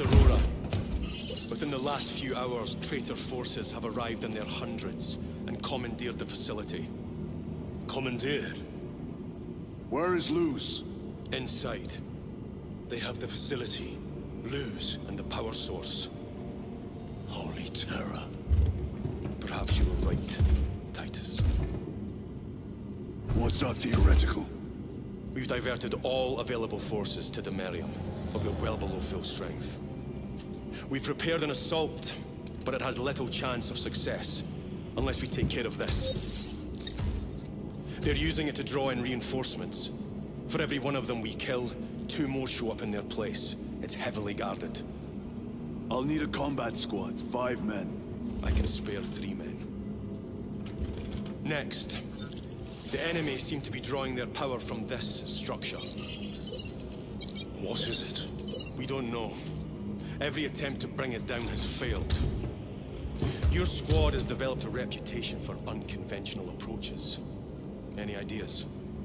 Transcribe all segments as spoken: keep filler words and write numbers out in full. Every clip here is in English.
is Aurora. Within the last few hours, traitor forces have arrived in their hundreds and commandeered the facility. Commandeered? Where is Luz? Inside. They have the facility, Luz, and the power source. Holy terror. Perhaps you were right, Titus. What's our theoretical? We've diverted all available forces to Demerium, but we're well below full strength. We've prepared an assault, but it has little chance of success, unless we take care of this. They're using it to draw in reinforcements. For every one of them we kill, two more show up in their place. It's heavily guarded. I'll need a combat squad, five men. I can spare three men. Next, the enemy seem to be drawing their power from this structure. What is it? We don't know. Every attempt to bring it down has failed. Your squad has developed a reputation for unconventional approaches. Any ideas?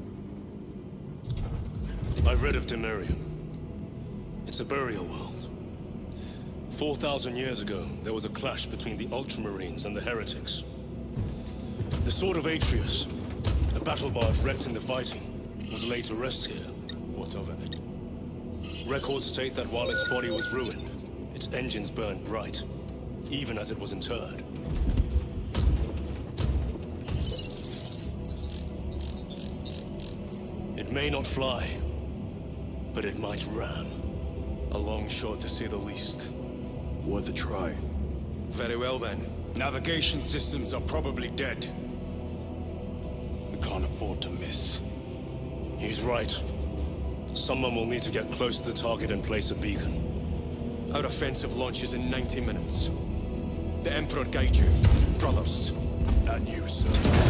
I've read of Demerium. It's a burial world. Four thousand years ago, there was a clash between the Ultramarines and the Heretics. The Sword of Atreus, a battle barge wrecked in the fighting, was laid to rest here. What of it? Records state that while its body was ruined, its engines burned bright, even as it was interred. It may not fly, but it might ram. A long shot, to say the least. Worth a try. Very well, then. Navigation systems are probably dead. We can't afford to miss. He's right. Someone will need to get close to the target and place a beacon. Our offensive launches in ninety minutes. The Emperor guide you, brothers. And you, sir.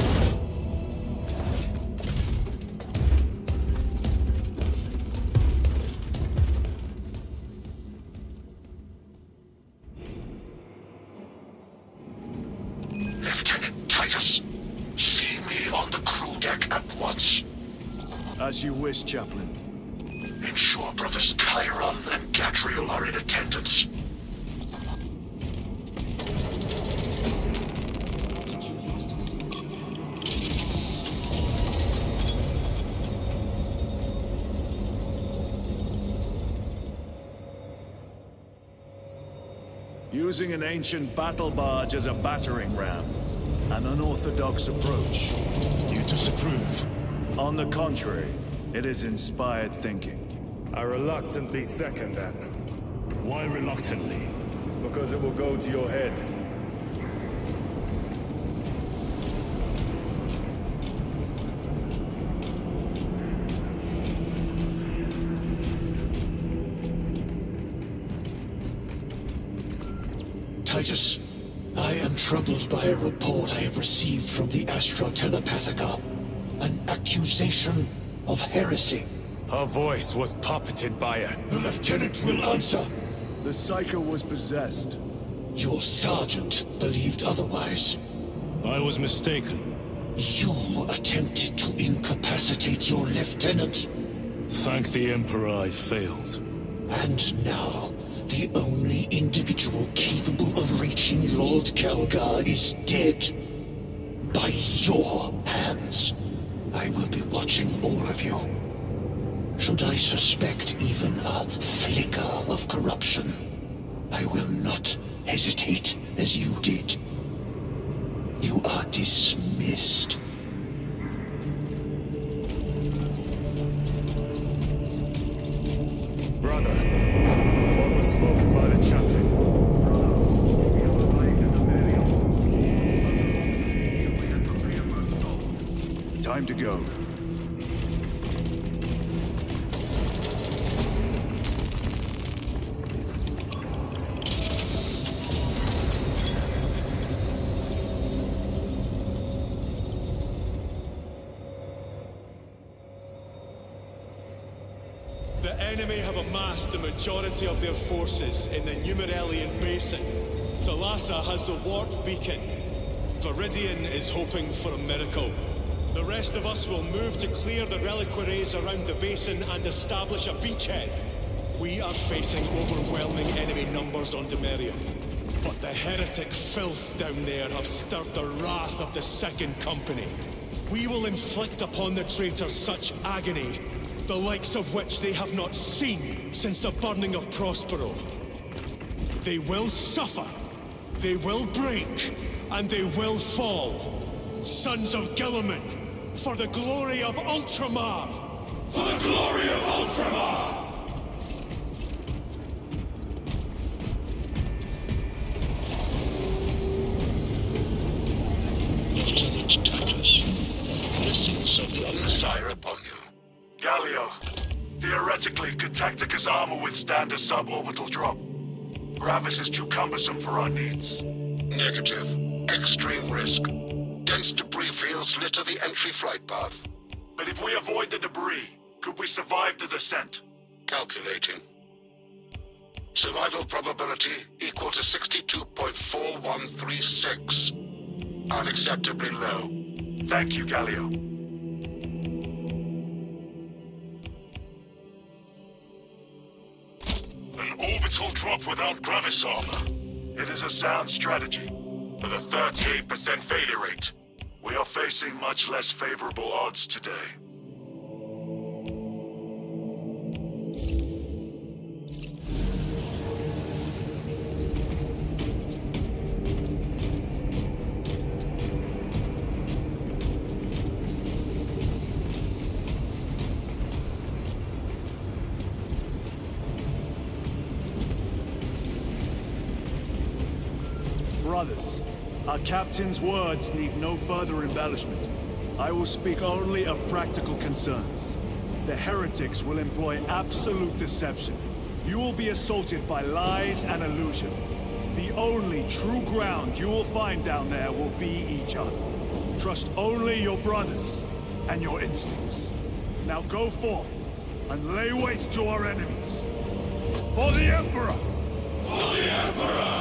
Lieutenant Titus, see me on the crew deck at once. As you wish, Chaplain. Ensure brothers Chiron and Gatriel are in attendance. Using an ancient battle barge as a battering ram. An unorthodox approach. You disapprove? On the contrary, it is inspired thinking. I reluctantly second that. Why reluctantly? Because it will go to your head. Titus, I am troubled by a report I have received from the Astra Telepathica. An accusation of heresy. Her voice was puppeted by a... The lieutenant will answer. The Psycho was possessed. Your sergeant believed otherwise. I was mistaken. You attempted to incapacitate your lieutenant. Thank the Emperor I failed. And now, the only individual capable of reaching Lord Kelgar is dead. By your hands. I will be watching all of you. Should I suspect even a flicker of corruption, I will not hesitate as you did. You are dismissed. Brother, what was spoken by the chaplain? Time to go. The enemy have amassed the majority of their forces in the Numeralian Basin. Thalassa has the warp beacon. Viridian is hoping for a miracle. The rest of us will move to clear the reliquaries around the basin and establish a beachhead. We are facing overwhelming enemy numbers on Demerium. But the heretic filth down there have stirred the wrath of the Second Company. We will inflict upon the traitors such agony, the likes of which they have not seen since the burning of Prospero. They will suffer, they will break, and they will fall. Sons of Guilliman, for the glory of Ultramar! For the glory of Ultramar! Lieutenant Titus, blessings of the Messiah upon you. Galio, theoretically, could Tactica's armor withstand a suborbital drop? Gravis is too cumbersome for our needs. Negative. Extreme risk. Dense debris fields litter the entry flight path. But if we avoid the debris, could we survive the descent? Calculating. Survival probability equal to sixty-two point four one three six. Unacceptably low. Thank you, Galio. An orbital drop without Gravis armor. It is a sound strategy, with a thirty-eight percent failure rate. We are facing much less favorable odds today. Brothers, our captain's words need no further embellishment. I will speak only of practical concerns. The heretics will employ absolute deception. You will be assaulted by lies and illusion. The only true ground you will find down there will be each other. Trust only your brothers and your instincts. Now go forth and lay waste to our enemies. For the Emperor! For the Emperor!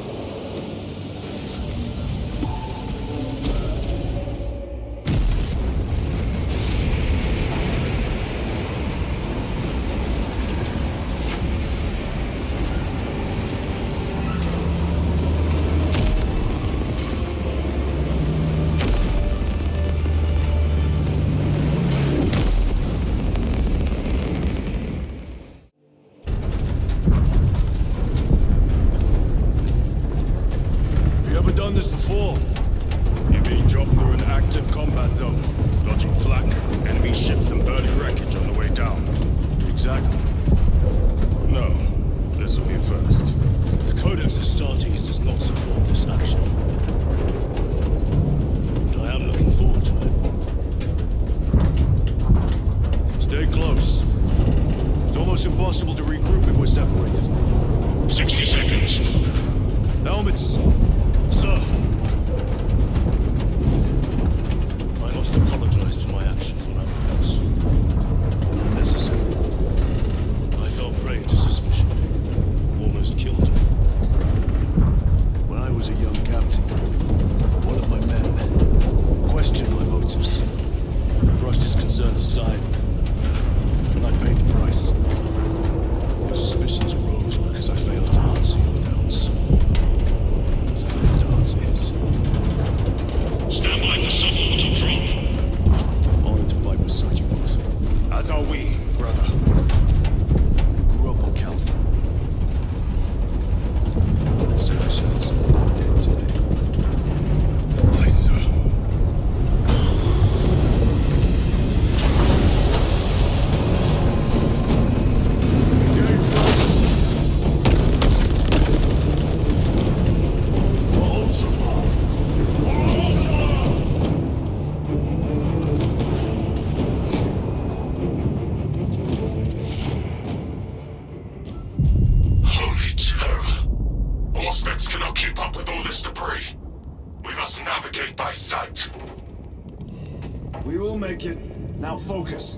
Now focus.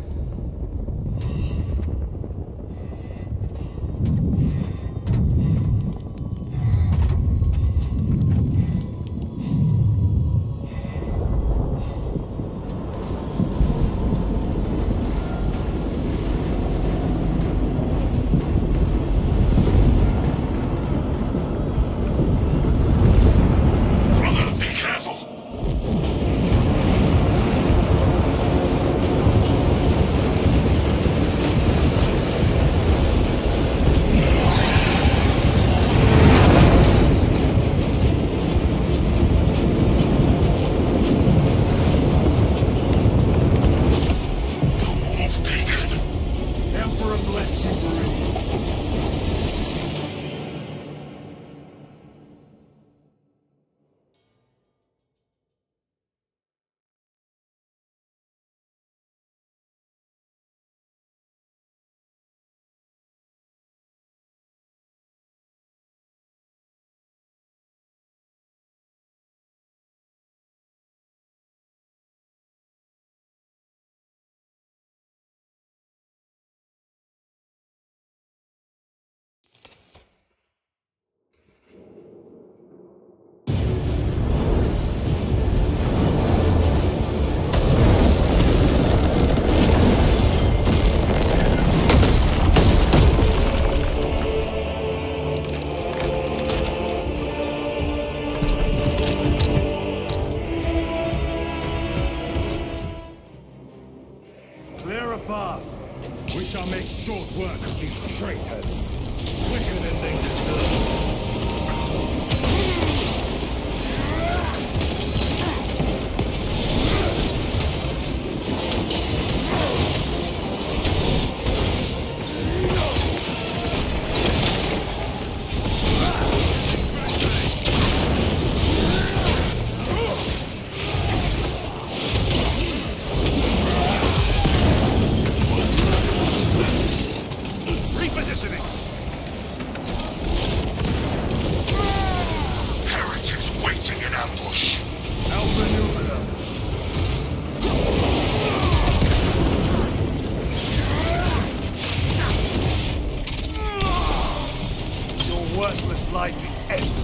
shall make short work of these traitors. Quicker than they deserve. Worthless life is ended.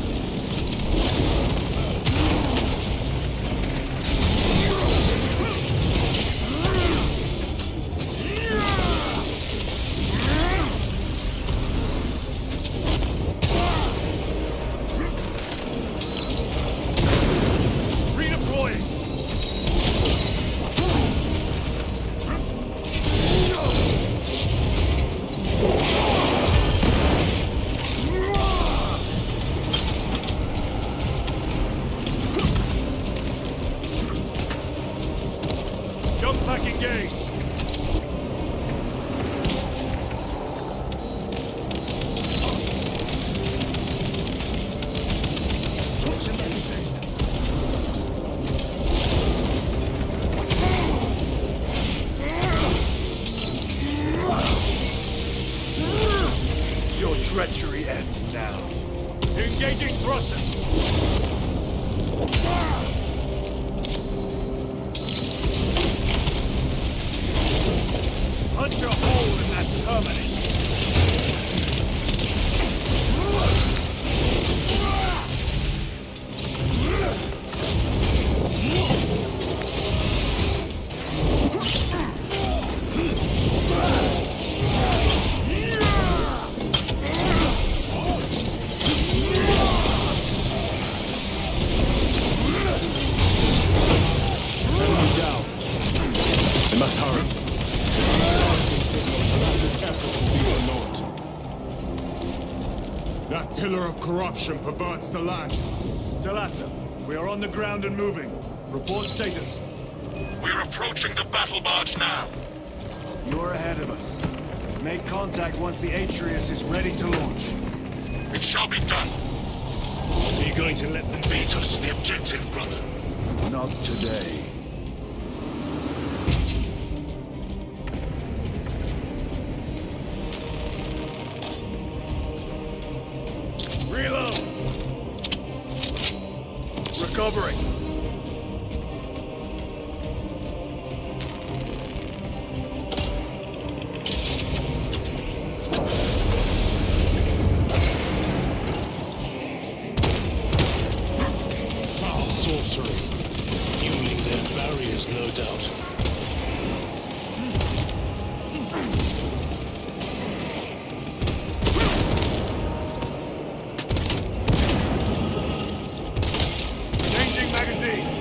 Back engaged. Your treachery ends now. Engaging thrusters. Punch a hole in that terminus! Enemy down. We must hurry. That pillar of corruption perverts the land. Talassa, we are on the ground and moving. Report status. We're approaching the battle barge now. You're ahead of us. Make contact once the Atreus is ready to launch. It shall be done. Are you going to let them Beat us to the objective, brother. Not today. Reload! Recovering. foul sorcery? Fueling their barriers, no doubt. Changing magazine.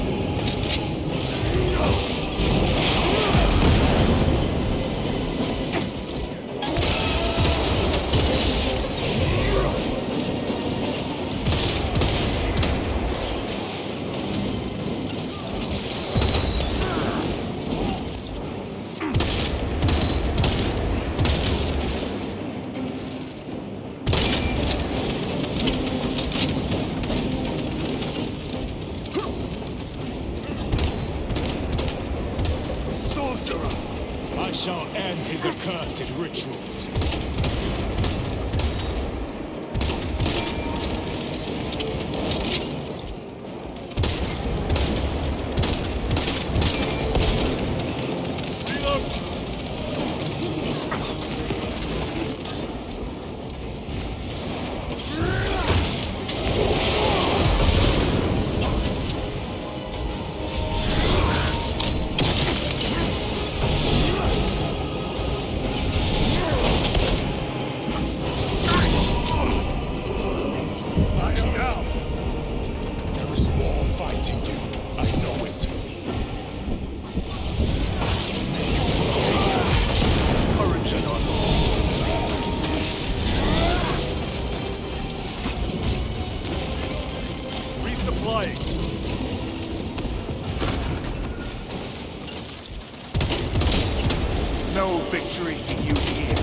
I shall end his accursed rituals. No victory for you here.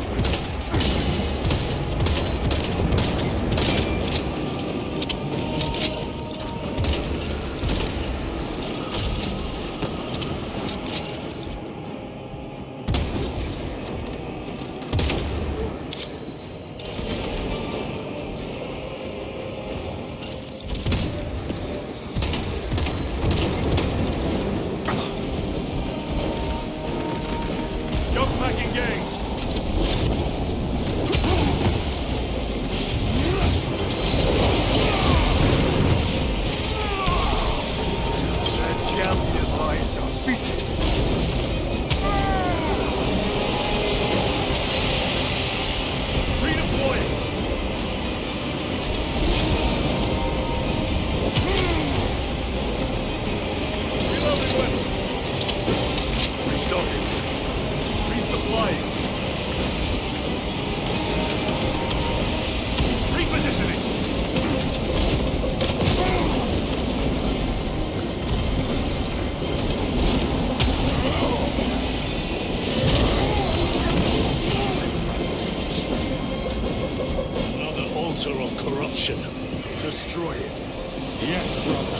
Of corruption. Destroy it. Yes, brother.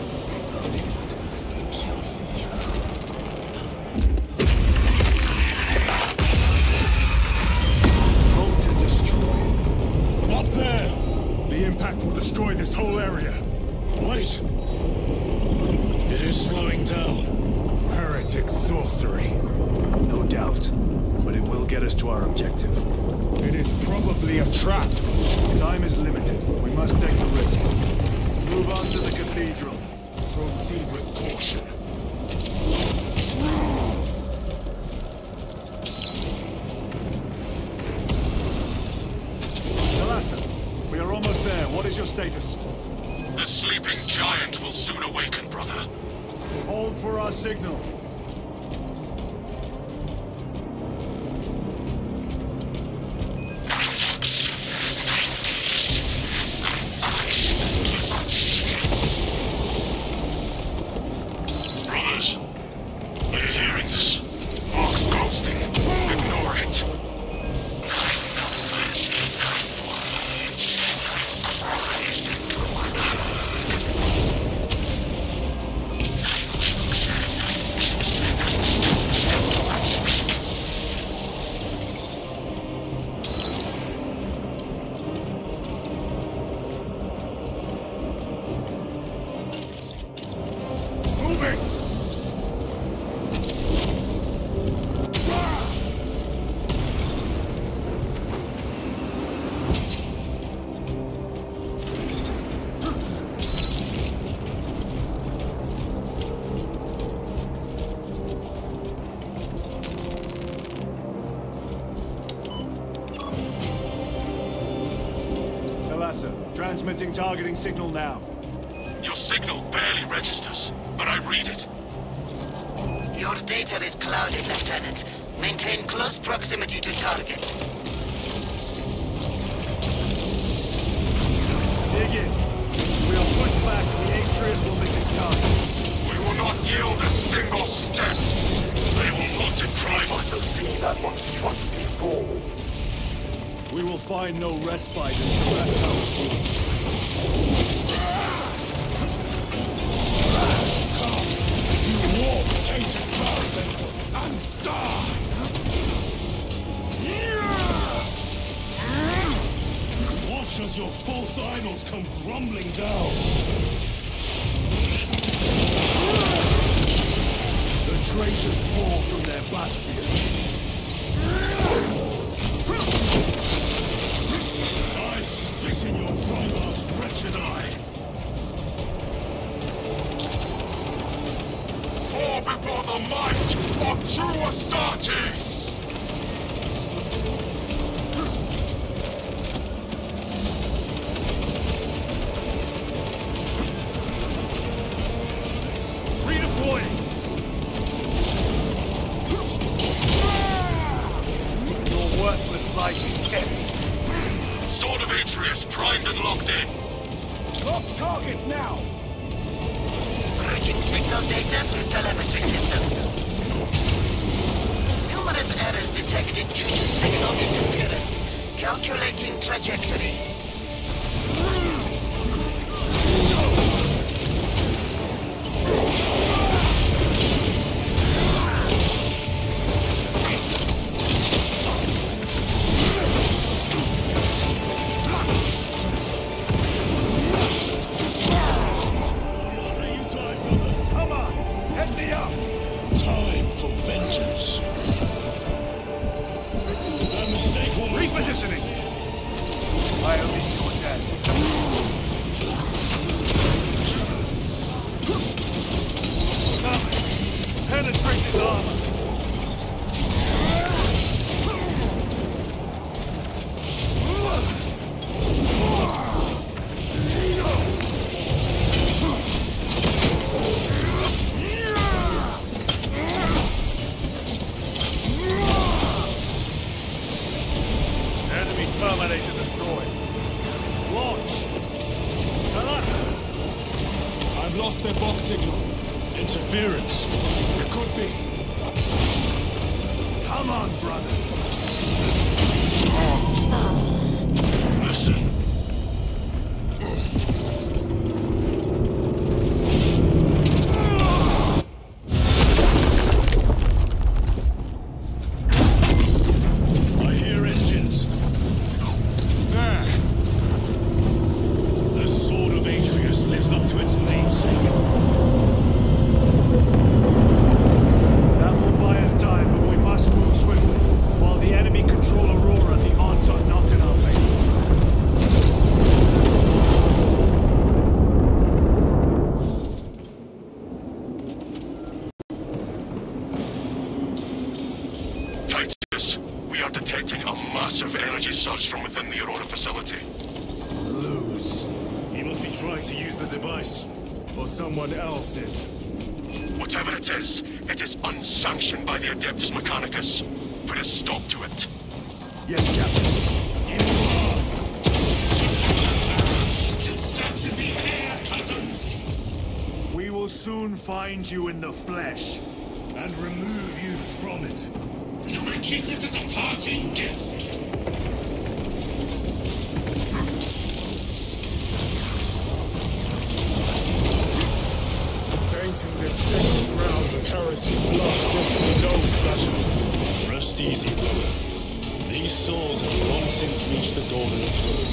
Roll to destroy. Up there! The impact will destroy this whole area. Wait! It is slowing down. Heretic sorcery. No doubt. But it will get us to our objective. It is probably a trap. Time is limited. We must take the risk. Move on to the cathedral. Proceed with caution. Thalassa, we are almost there. What is your status? The sleeping giant will soon awaken, brother. Hold for our signal. Transmitting targeting signal now. Your signal barely registers, but I read it. Your data is clouded, Lieutenant. Maintain close proximity to target. Dig in. We are pushed back, the Atreus will miss its target. We will not yield a single step. They will not deprive us of things that must trust before. We will find no respite until that tower falls. Come, you warp tainted bastards, and die! Watch as your false idols come crumbling down. The traitors pour from their bastion. In your Primarch's wretched eye! Fall before the might of true Astartes! Redeploying! Your worthless life is heavy. Sword of Atreus primed and locked in. Lock target now! Routing signal data through telemetry systems. You Numerous errors detected due to signal interference. Calculating trajectory. Time for vengeance. That mistake almost Repositioning! I'll be your death. Penetrate his armor! Enemy terminated destroyed. Launch! I've lost their box signal. interference. It could be. Come on, brother. Listen. I hear engines. There. The sword of Atreus lives up to its namesake. That will buy us time, but we must move swiftly. While the enemy control Aurora, the odds are not in our favor. Titus, we are detecting a massive energy surge from within the Aurora facility. Lose. He must be trying to use the device. Or someone else's. Whatever it is, it is unsanctioned by the Adeptus Mechanicus. Put a stop to it. Yes, Captain. You captured the air, cousins! We will soon find you in the flesh. And remove you from it. You may keep it as a parting gift. Tainting this sacred ground with heretic blood gives me no pleasure. Rest easy, brother. These souls have long since reached the golden throne.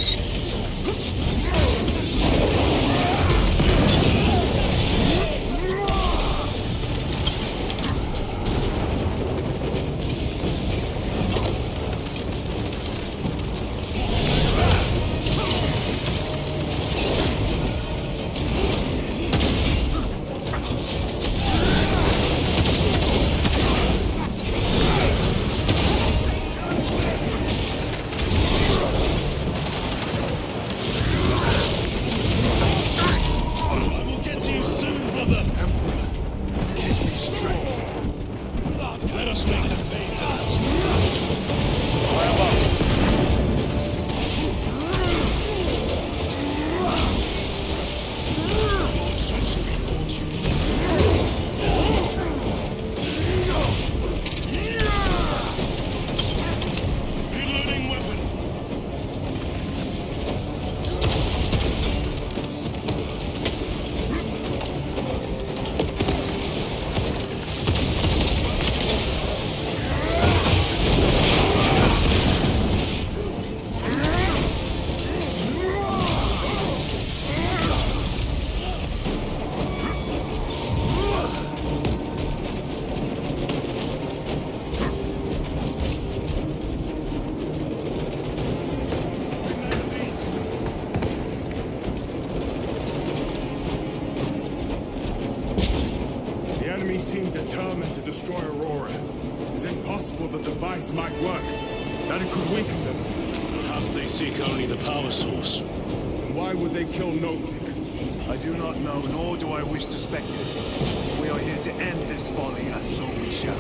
Seem determined to destroy Aurora. Is it possible the device might work? That it could weaken them? Perhaps they seek only the power source. And why would they kill Nozick? I do not know, nor do I wish to speculate. We are here to end this folly, and so we shall.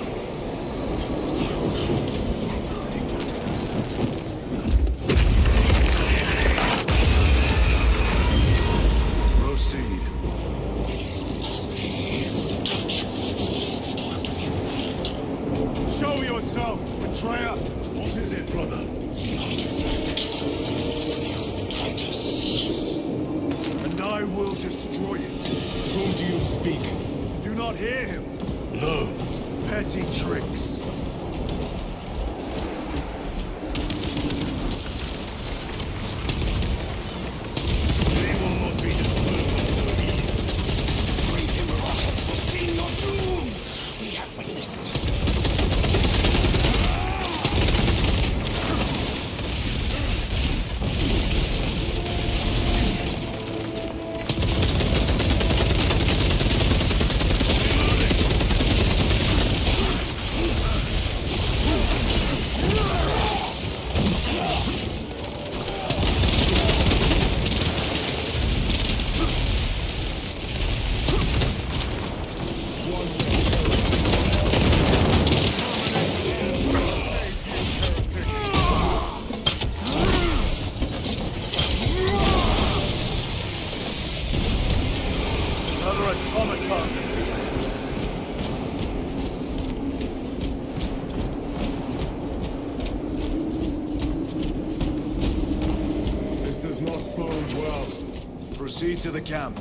Proceed. Show yourself! yourself, betrayer! What is it, brother? The artifact calls Titus. And I will destroy it. To whom do you speak? Do not hear him. No. Petty tricks. They will not be disposed of so easily. Great Emperor has foreseen your doom. We have witnessed it. Another automaton defeated. This does not bode well. Proceed to the camp.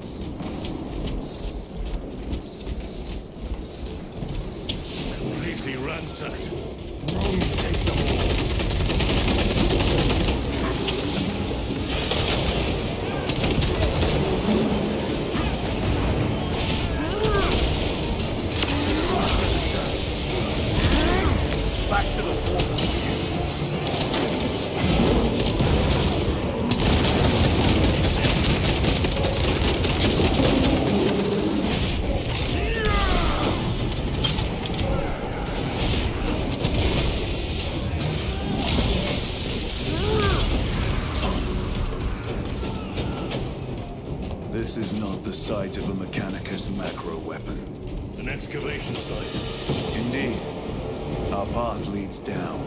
Completely ransacked. Rome take them all. Back to the wall. This is not the site of a Mechanicus macro weapon. An excavation site. Indeed. Our path leads down.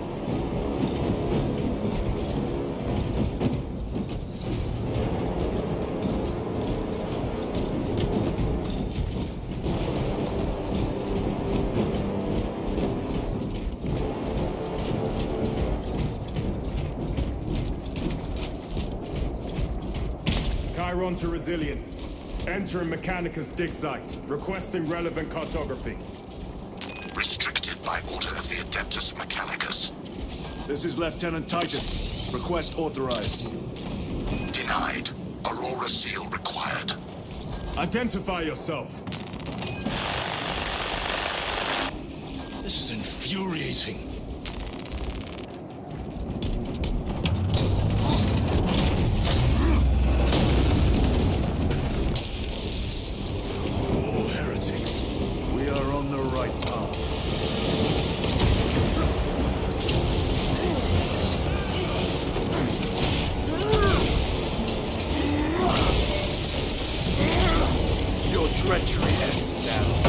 Chiron to Resilient. Enter Mechanicus dig site. Requesting relevant cartography. Restricted by order of the Adeptus Mechanicus. This is Lieutenant Titus. Request authorized. Denied. Aurora seal required. Identify yourself. This is infuriating. All heretics. We are on the right path. Your treachery ends now.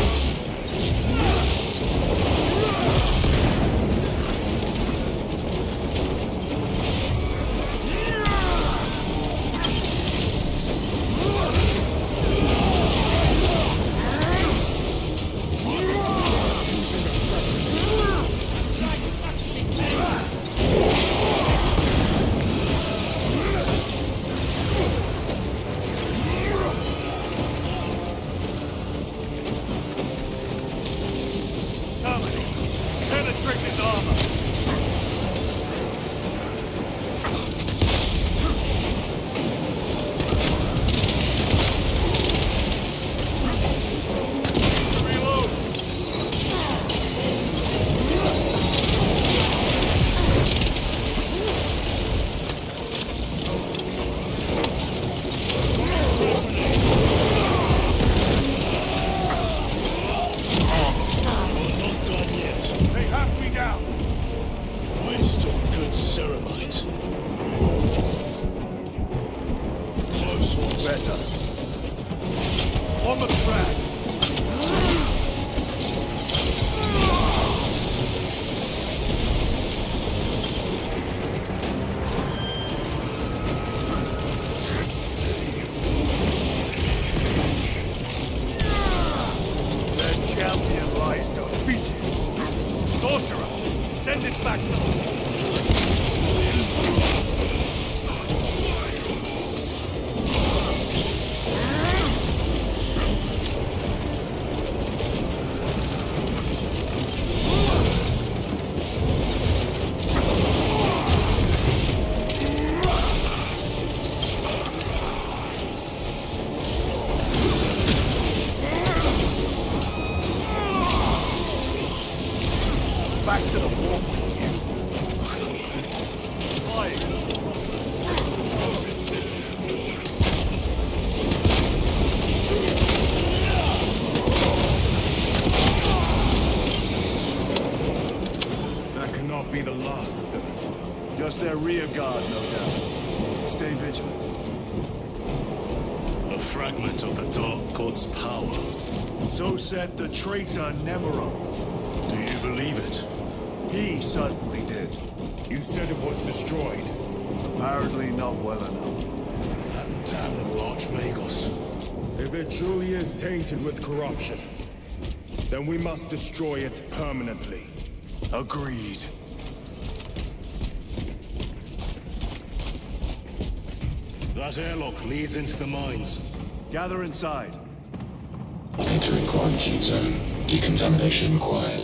Back! Back to the wall. That cannot be the last of them. Just their rear guard, no doubt. Stay vigilant. A fragment of the Dark God's power. So said the traitor Nemeroth. Do you believe it? He certainly did. You said it was destroyed. Apparently not well enough. That damnable Archmagos. If it truly is tainted with corruption, then we must destroy it permanently. Agreed. That airlock leads into the mines. Gather inside. Entering quarantine zone. Decontamination required.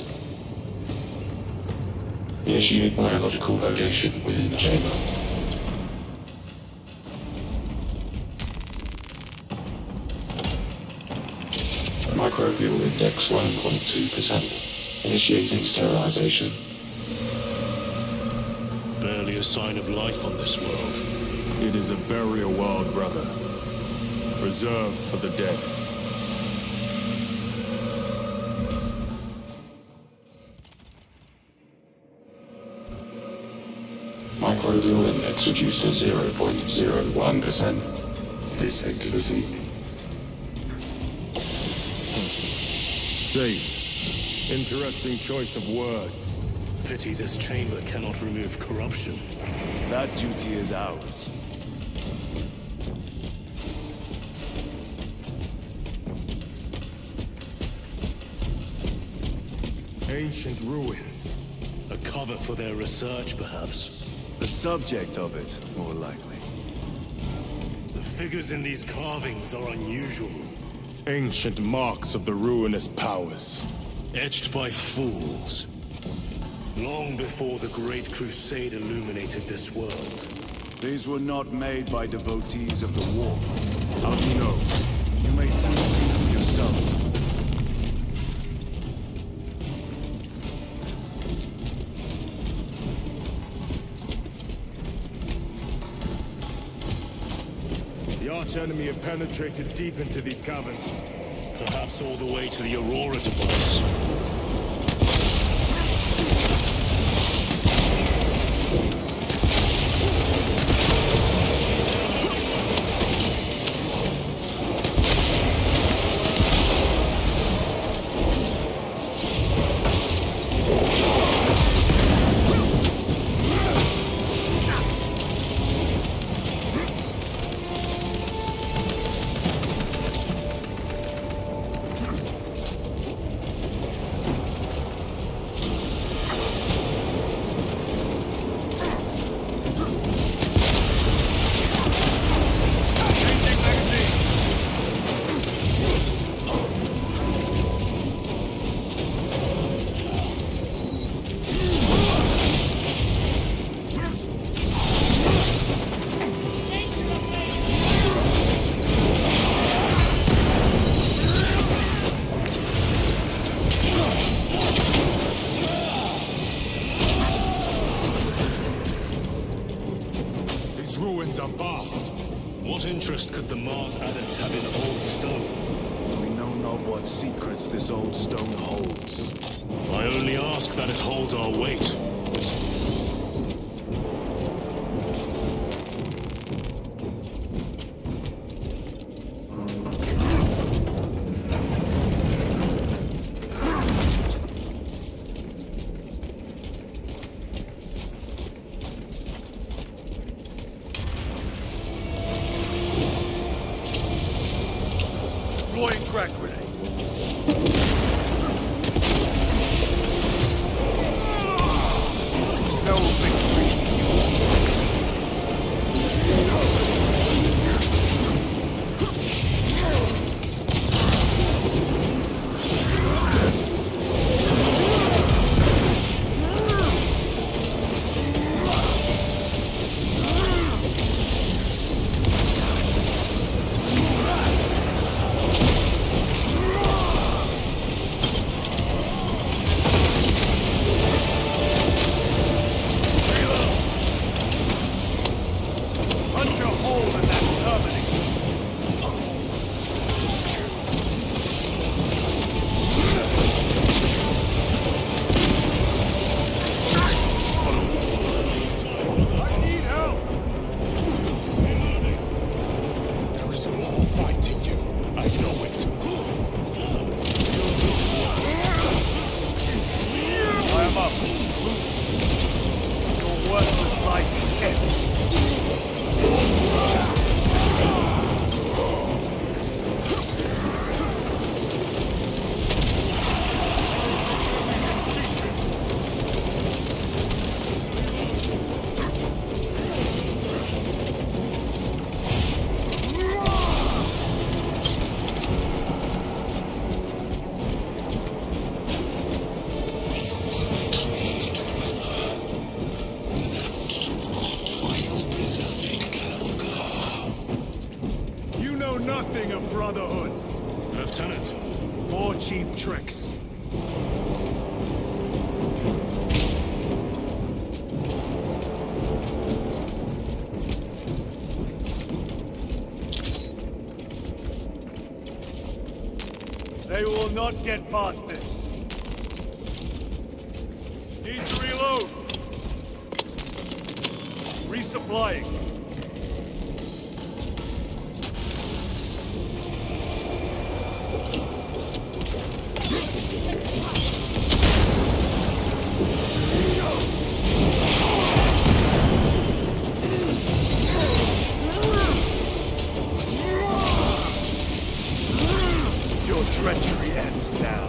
Initiate biological purgation within the chamber. Microbial index one point two percent. Initiating sterilization. Barely a sign of life on this world. It is a burial world, brother. Reserved for the dead. Microbial index reduced to zero point zero one percent. Descent to the sea. Safe. Interesting choice of words. Pity this chamber cannot remove corruption. That duty is ours. Ancient ruins. A cover for their research, perhaps. The subject of it, more likely. The figures in these carvings are unusual. Ancient marks of the ruinous powers. Etched by fools. Long before the Great Crusade illuminated this world. These were not made by devotees of the war. How do you know? You may soon see for yourself. The arch-enemy have penetrated deep into these caverns. Perhaps all the way to the Aurora device. Are vast. What interest could the Mars adepts have in old stone? We know not what secrets this old stone holds. I only ask that it hold our weight. Deploying crack grenade. More cheap tricks. They will not get past this. Need to reload. Resupplying. Your treachery ends now.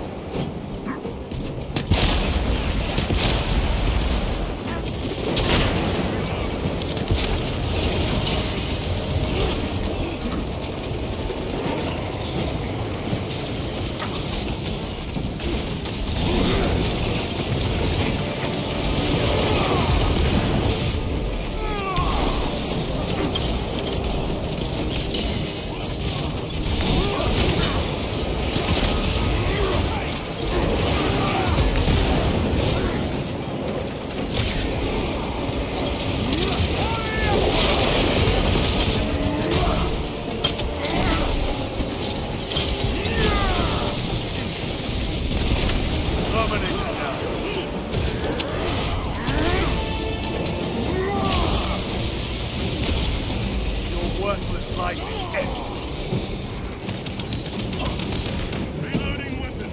Worthless life is ended. Reloading weapon.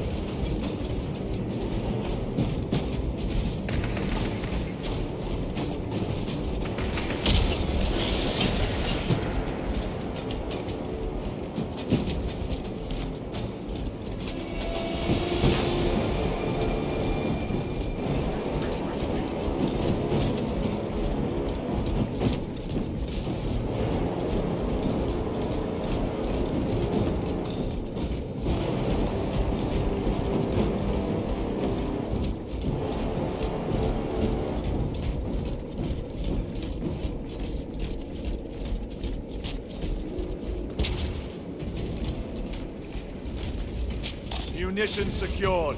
Munitions secured.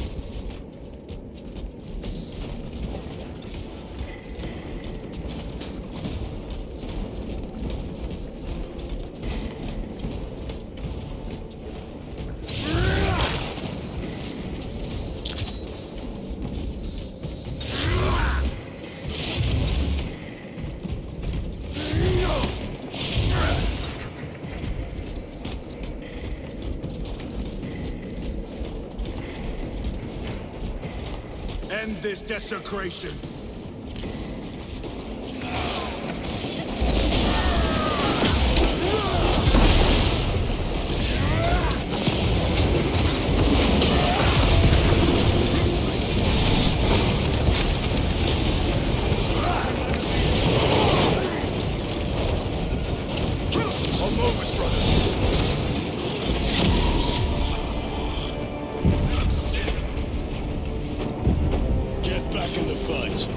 End this desecration. I'll move it, brothers. Get back in the fight.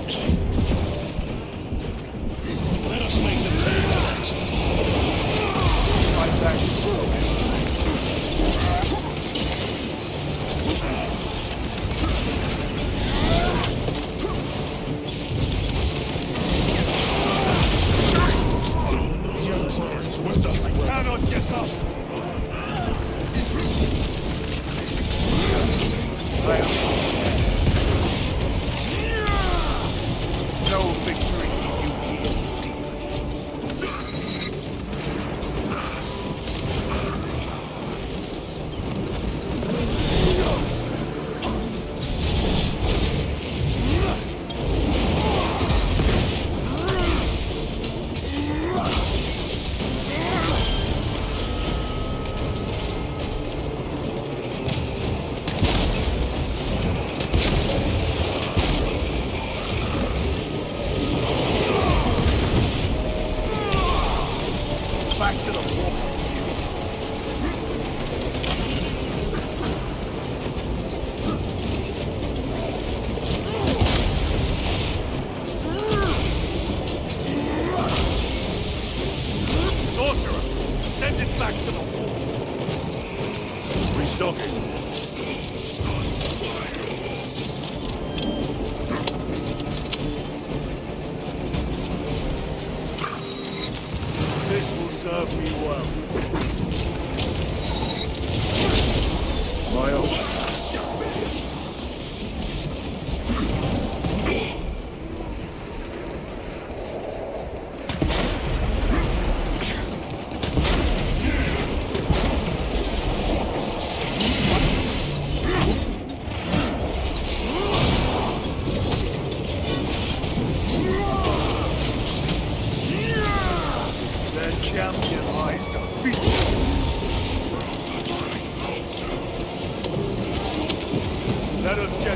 Let us get...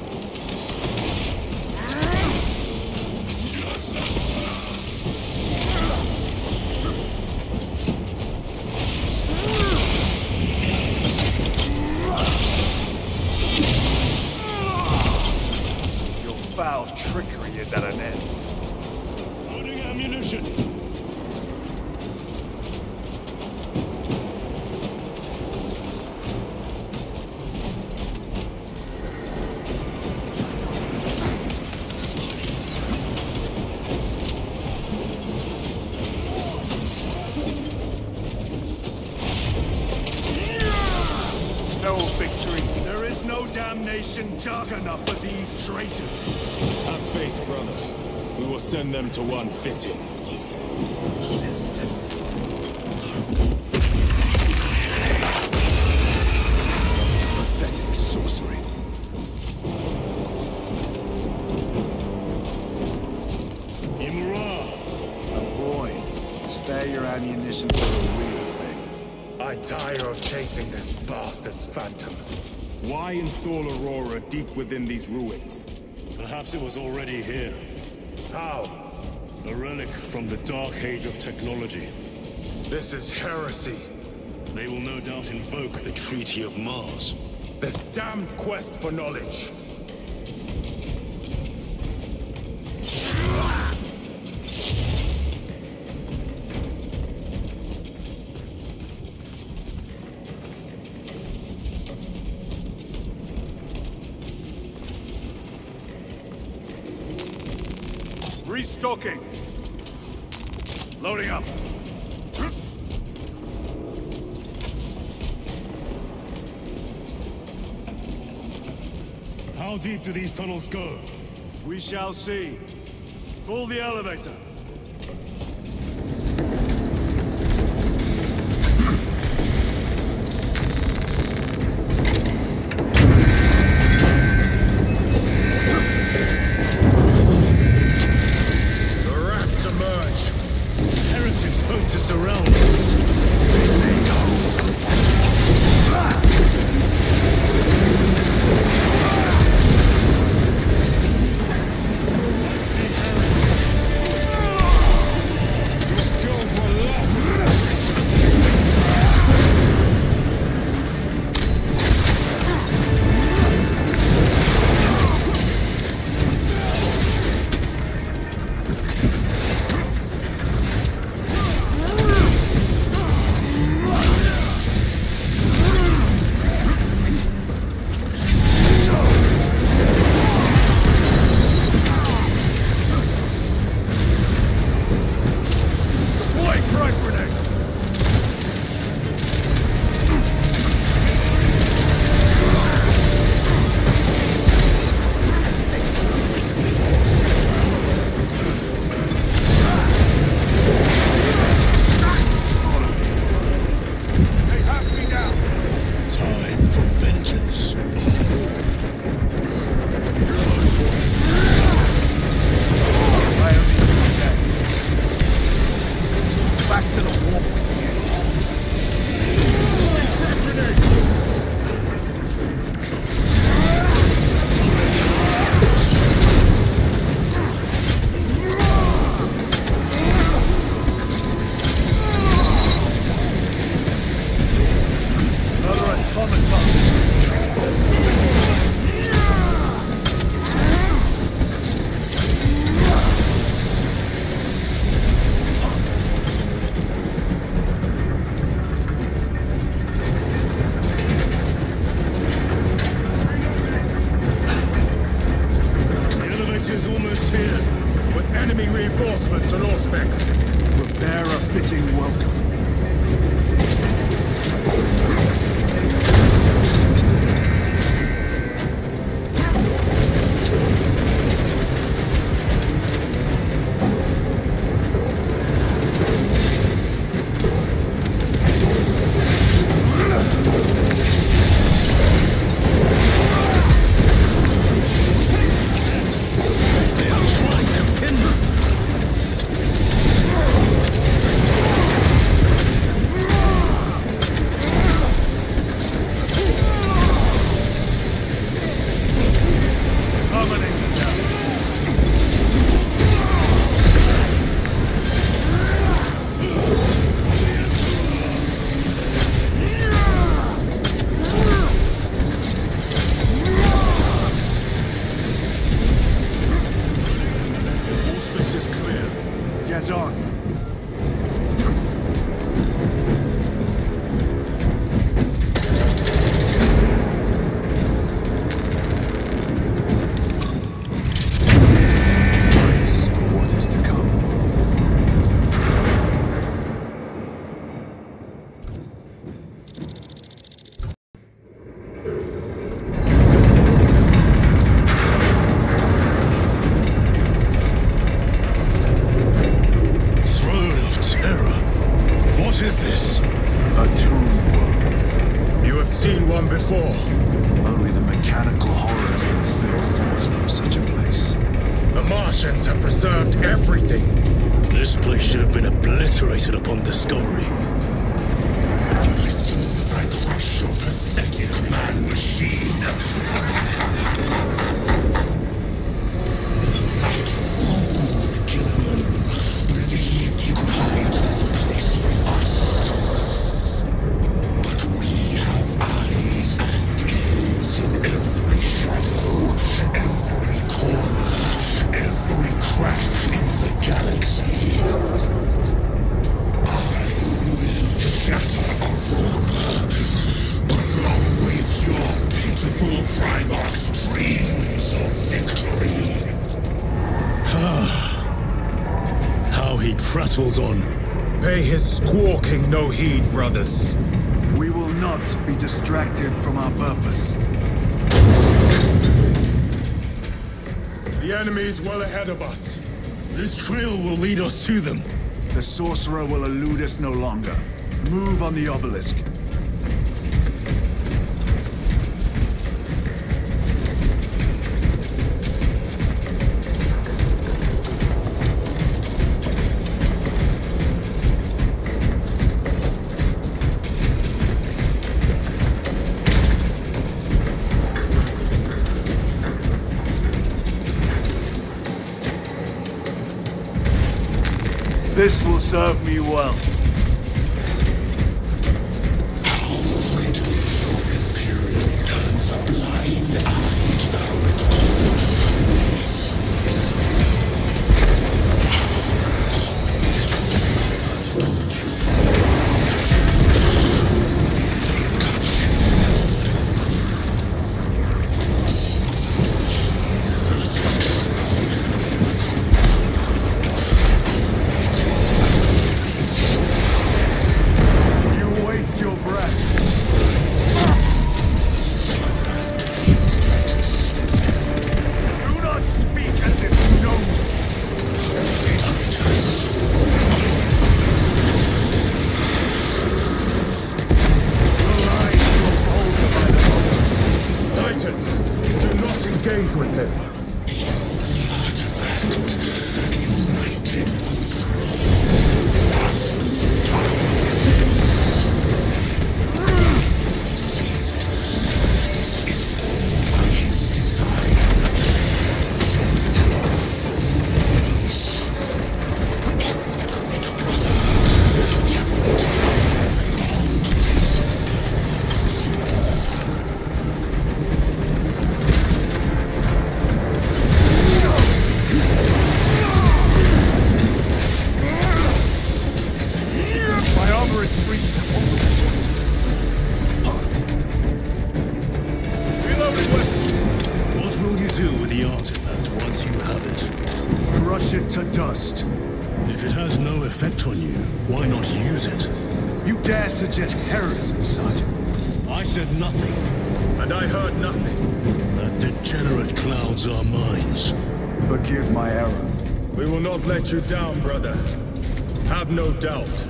Your foul trickery is at an end. Loading ammunition. No victory. There is no damnation dark enough for these traitors. Have faith, brother. We will send them to one fitting. Pathetic sorcery. Imra! Boy, spare your ammunition for the real thing. I tire of chasing this bastard's phantom. Why install Aurora deep within these ruins? Perhaps it was already here. How? A relic from the Dark Age of technology. This is heresy. They will no doubt invoke the Treaty of Mars. This damned quest for knowledge. Restocking. Loading up. How deep do these tunnels go? We shall see. Pull the elevator. The rats emerge. Heretics hope to surround us. Almost here, with enemy reinforcements on all specs. Prepare a fitting welcome. Only the mechanical horrors that spill forth from such a place. The Martians have preserved everything. This place should have been obliterated upon discovery. Listen as I crush your pathetic man-machine. That fool, Gilliman, believed he could hide this place from us. But we have eyes and ears in every shadow, every corner, every crack in the galaxy. I will shatter Aurora, along with your pitiful Primarch's dreams of victory. How he prattles on. Pay his squawking no heed, brothers. We will not be distracted from our purpose. The enemy is well ahead of us. This trail will lead us to them. The sorcerer will elude us no longer. Move on the obelisk. This will serve me well. Let you down, brother. Have no doubt.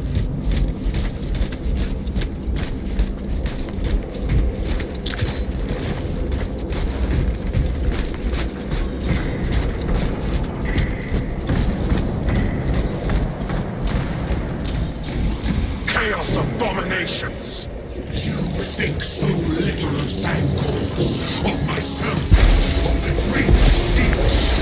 Chaos abominations! You think so little of Sandcorns, of myself, of the great siege.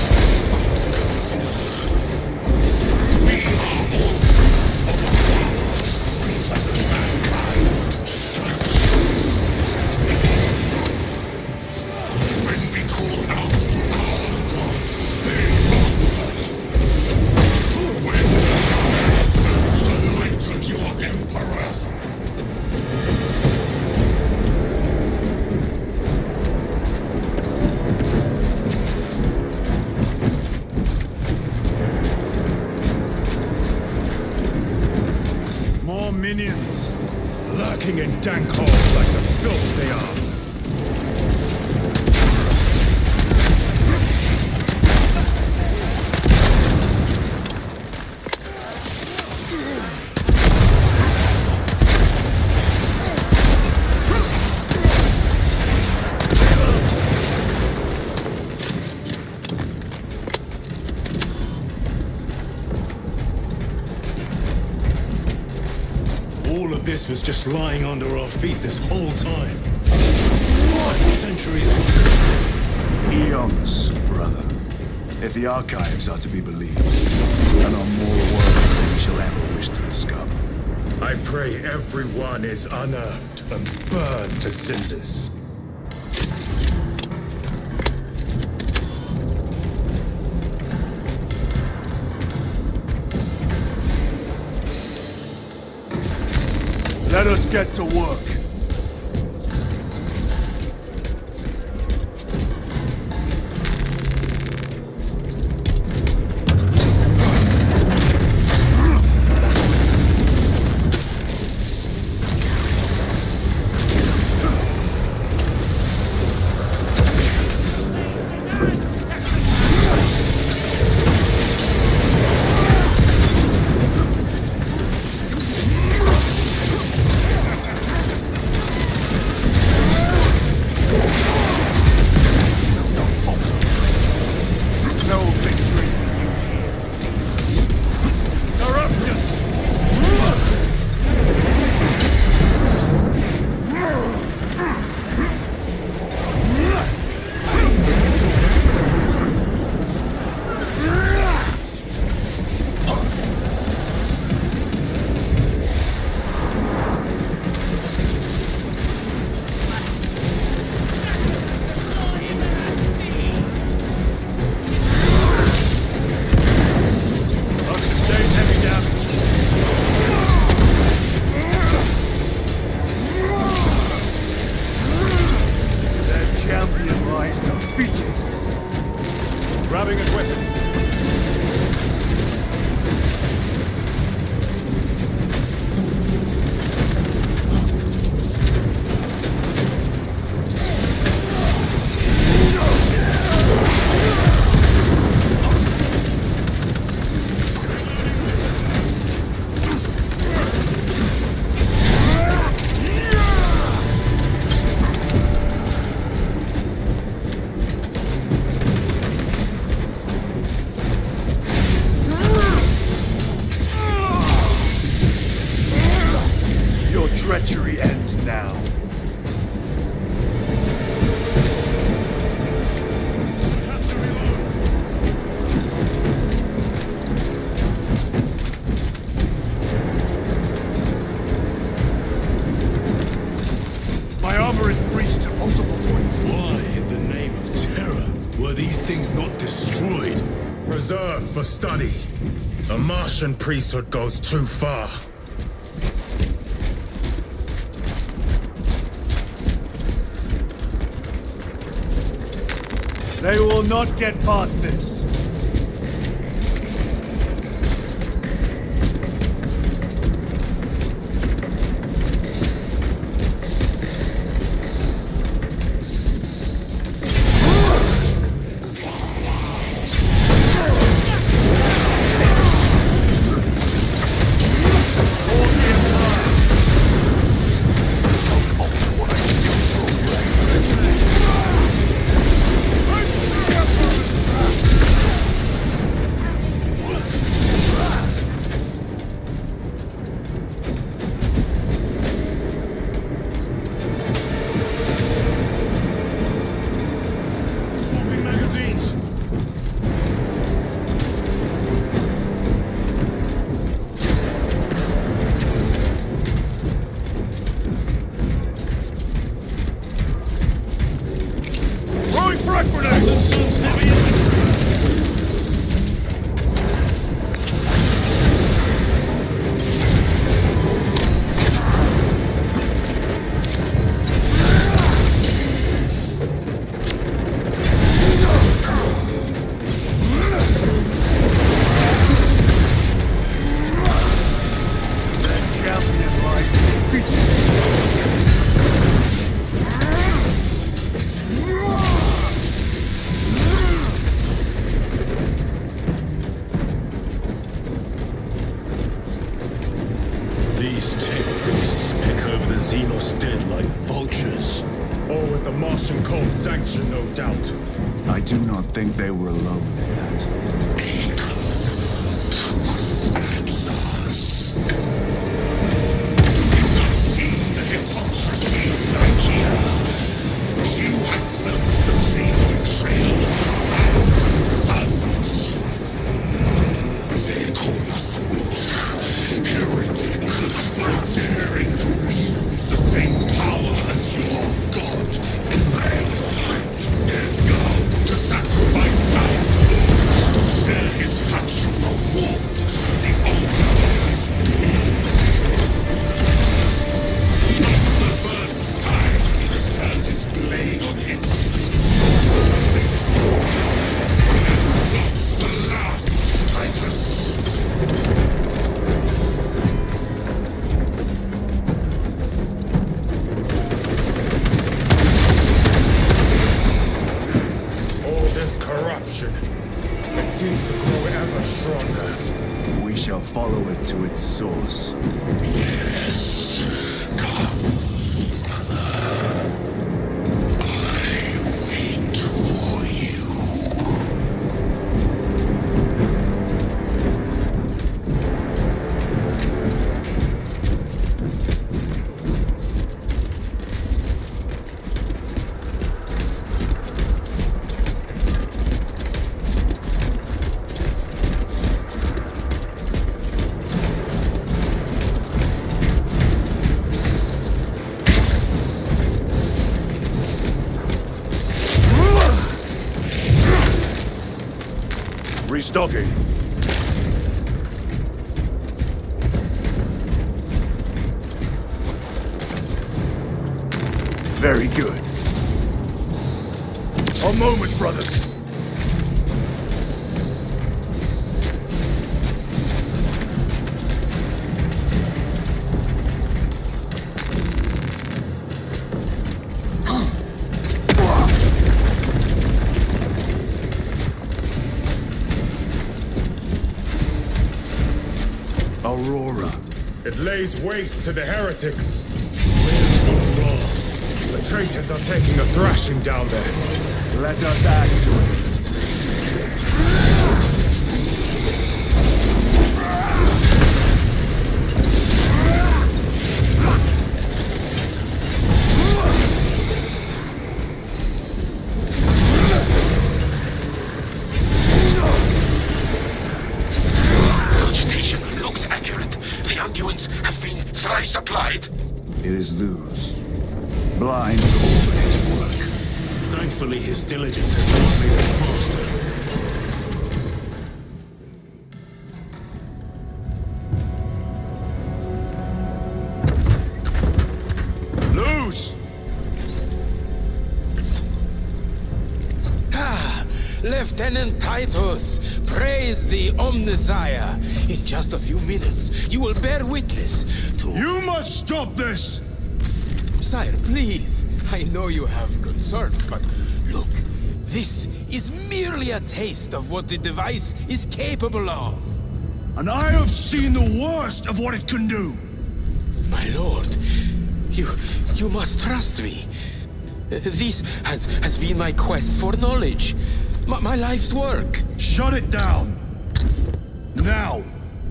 Minions, lurking in dank holes like the filth they are. this was just lying under our feet this whole time. And centuries understood. Eons, brother. If the archives are to be believed, there are more worlds than we shall ever wish to discover. I pray everyone is unearthed and burned to cinders. Let us get to work. Treachery ends now. We have to reload. My armor is breached at multiple points. Why, in the name of terror, were these things not destroyed? Preserved for study. The Martian priesthood goes too far. They will not get past this. Swapping magazines. Throwing frag grenades! And Sun's heavy infantry. These tech priests pick over the Xenos dead like vultures. All with the Martian cult sanction, no doubt. I do not think they were alone in that. blade on his It's the last, Titus. All this corruption, it seems to grow ever stronger. We shall follow it to its source. Yes. Come, brother. I wait for you. Restocking. Very good. A moment, brothers. Aurora. It lays waste to the heretics. Winds of law. The traitors are taking a thrashing down there. Let us add to it. Thrice applied. It is loose. Blind to all its work. Thankfully, his diligence has not made it faster. Loose! Ah, Lieutenant Titus, praise the Omnisire. In just a few minutes, you will bear witness to... You must stop this! Sire, please. I know you have concerns, but look, this is merely a taste of what the device is capable of. And I have seen the worst of what it can do. My lord, you... you must trust me. This has, has been my quest for knowledge. My, my life's work. Shut it down. Now.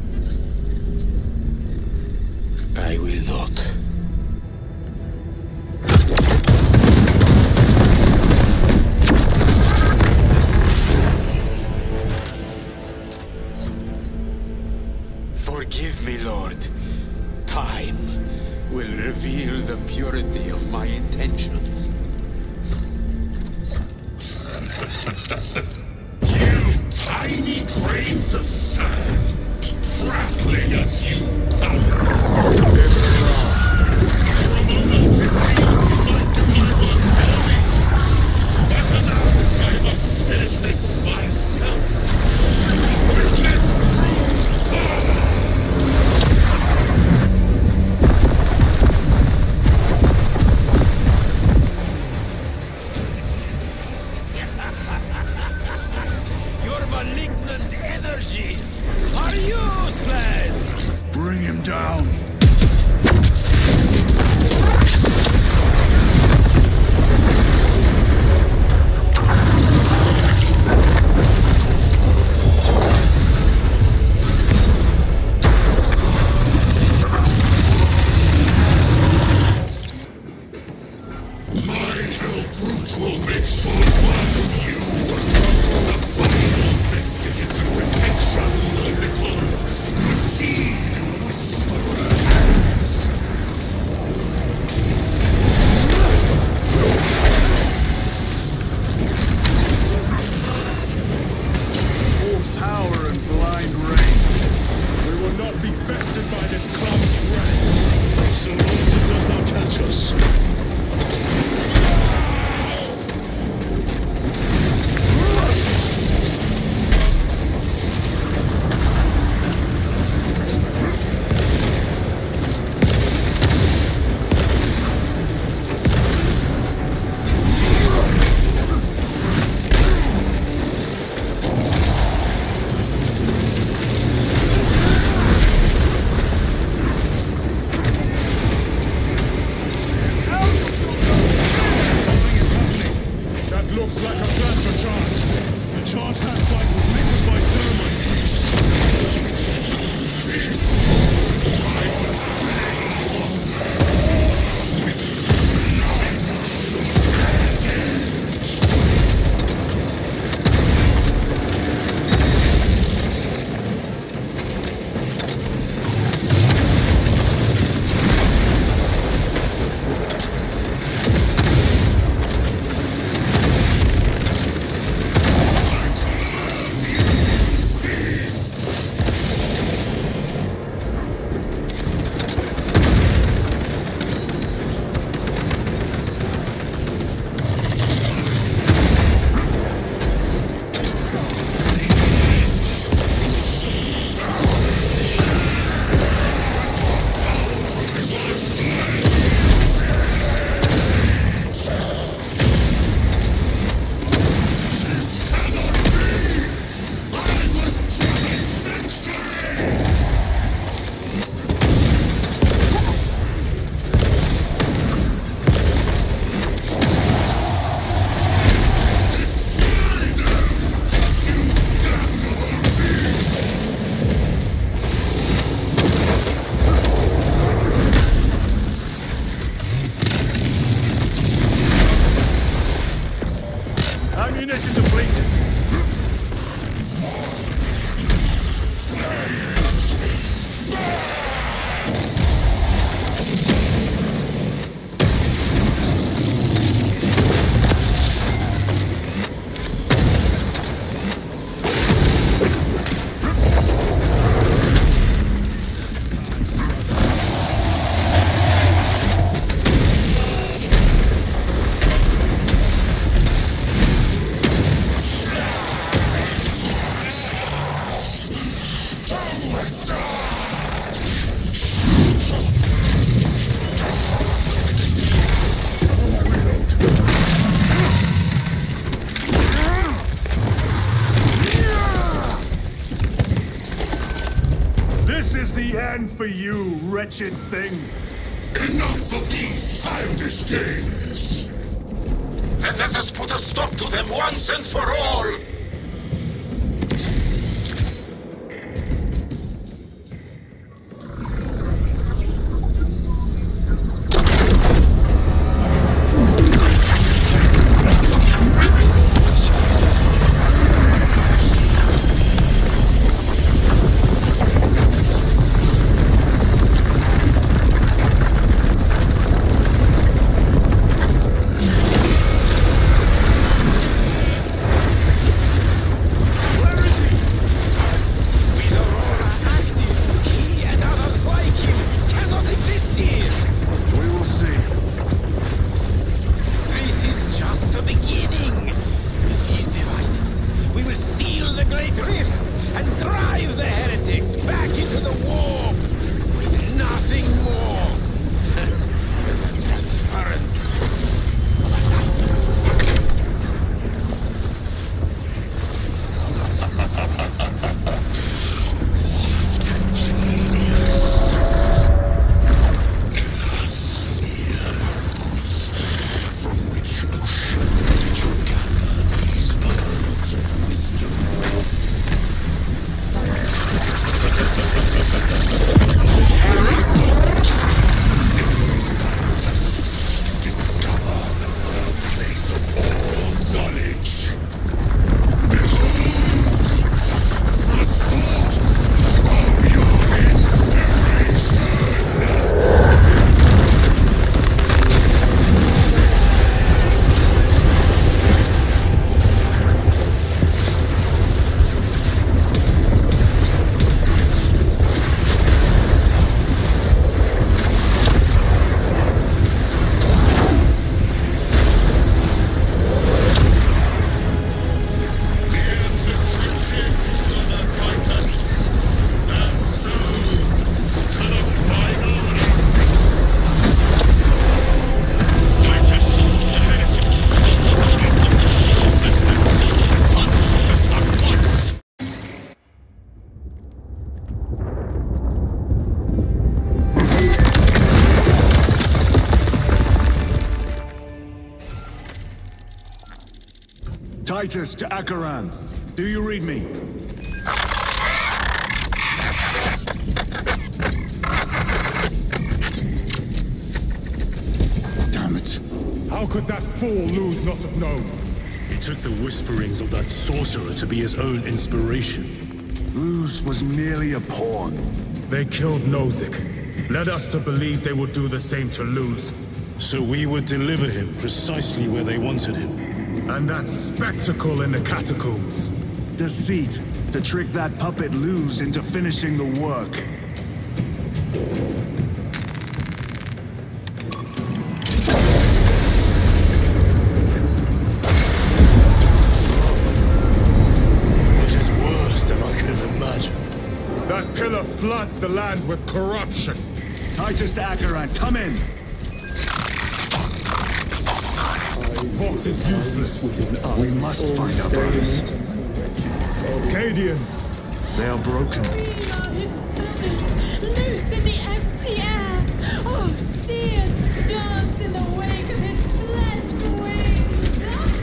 I will not. Forgive me, Lord. Time will reveal the purity of my intentions. You tiny grains of sand, prattling as you come. For a moment it seems you might do my work for me. But alas, I must finish this myself. With this Your malignant energies are useless! Bring him down. Looks like a plasma charge. The charge that site was littered by ceremony. Ammunition depleted. This is the end for you, wretched thing. Enough of these childish games! Then let us put a stop to them once and for all! Titus to Acheran. Do you read me? Damn it. How could that fool lose not have known? He took the whisperings of that sorcerer to be his own inspiration. Luz was merely a pawn. They killed Nozick. Led us to believe they would do the same to Luz. So we would deliver him precisely where they wanted him. And that spectacle in the catacombs. Deceit, to trick that puppet Luz into finishing the work. It is worse than I could have imagined. That pillar floods the land with corruption. Titus to Acheran, come in! Vox is useless. We must find our brothers. Cadians! They are broken. His feathers, loose in the empty air. Oh, see us dance in the wake of his blessed wings.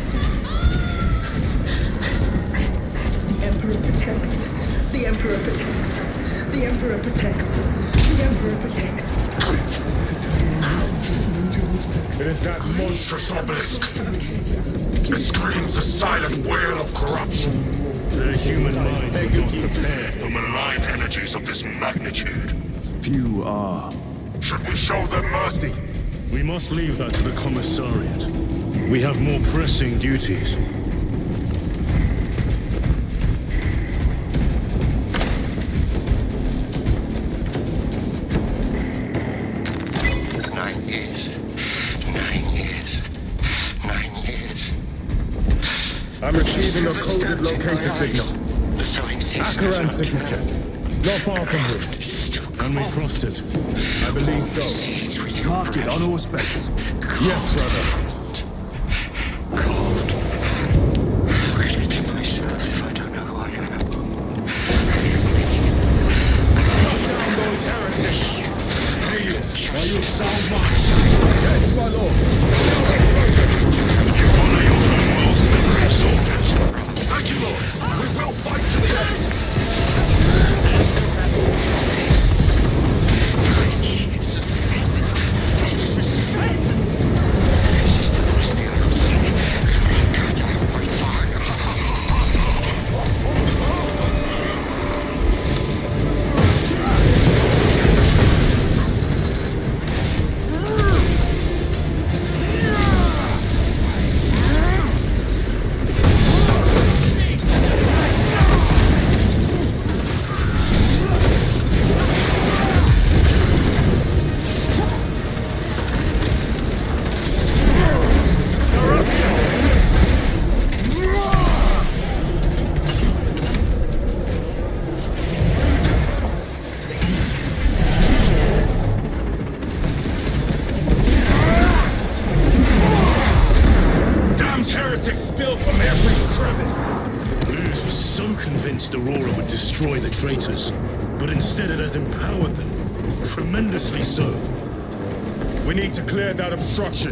The Emperor protects. The Emperor protects. The Emperor protects. The Emperor protects. Out! It is that Monstrous obelisk. It screams a silent wail of corruption. The human mind is not prepared For malign energies of this magnitude. Few are. Should we show them mercy? We must leave that to the Commissariat. We have more pressing duties. Nine years. Nine years. Nine years. I'm receiving a coded locator signal. Acheran's signature. Not far from here. Can we frost it? I believe so. Mark it on Auspex. Yes, brother. Myself if I don't know who I am. Cut down those heretics! Aliens, are you sound mind? Yes, my lord. You honor your homeworld's living soldiers. Thank you, Lord. We will fight to the end. Aurora would destroy the traitors, but instead it has empowered them. Tremendously so. We need to clear that obstruction.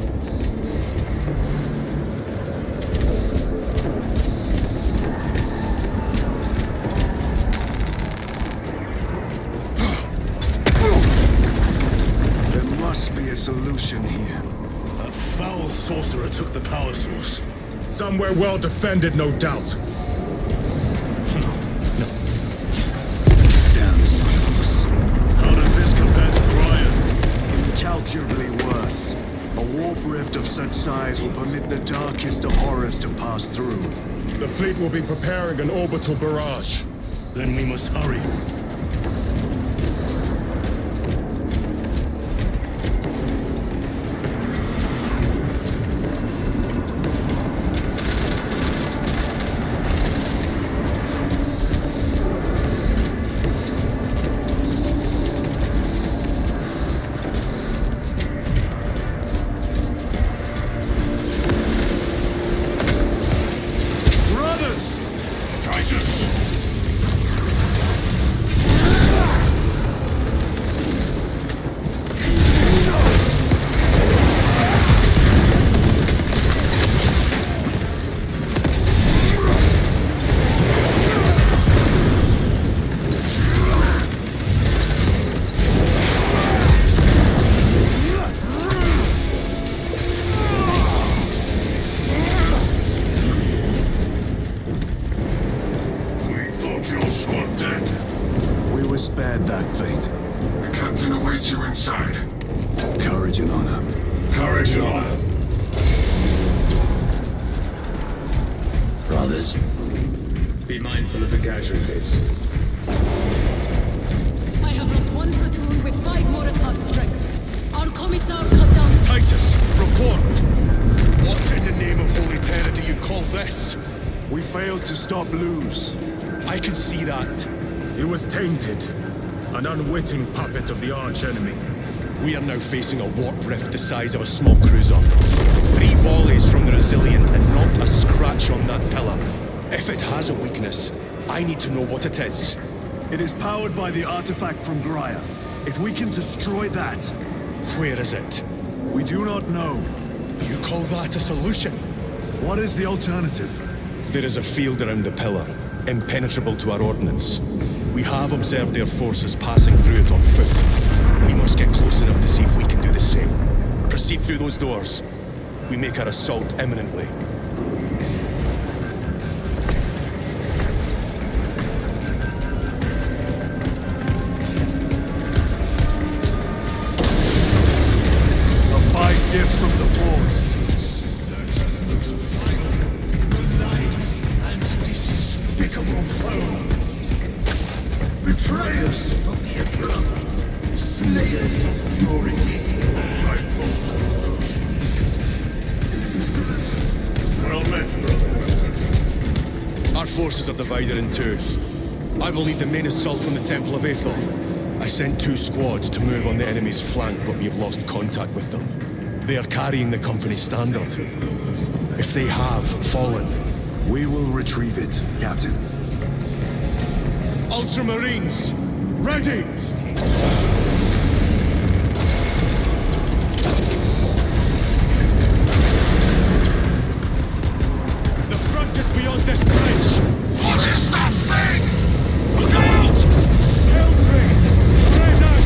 There must be a solution here. A foul sorcerer took the power source. Somewhere well defended, no doubt. How does this compare to prior? Incalculably worse. A warp rift of such size will permit the darkest of horrors to pass through. The fleet will be preparing an orbital barrage. Then we must hurry. spared that fate. The captain awaits you inside. Courage and honor. Courage and honor. Brothers, be mindful of the casualties. I have lost one platoon with five more at half strength. Our commissar cut down... Titus, report! What in the name of Holy Terror do you call this? We failed to stop Luz. I can see that. He was tainted. An unwitting puppet of the arch-enemy. We are now facing a warp rift the size of a small cruiser. Three volleys from the Resilient and not a scratch on that pillar. If it has a weakness, I need to know what it is. It is powered by the artifact from Graia. If we can destroy that... Where is it? We do not know. You call that a solution? What is the alternative? There is a field around the pillar, impenetrable to our ordnance. We have observed their forces passing through it on foot. We must get close enough to see if we can do the same. Proceed through those doors. We make our assault imminently. A fight gift from the Force. That's the most final, malign, and despicable foe. Betrayers of the Emperor. Slayers of purity. I brought good. Insolent. Well met, brother. Our forces are divided in two. I will lead the main assault from the Temple of Aethel. I sent two squads to move on the enemy's flank, but we have lost contact with them. They are carrying the company standard. If they have fallen... We will retrieve it, Captain. Ultramarines! Ready! The front is beyond this bridge! What is that thing? Look out! Infantry! Spread out!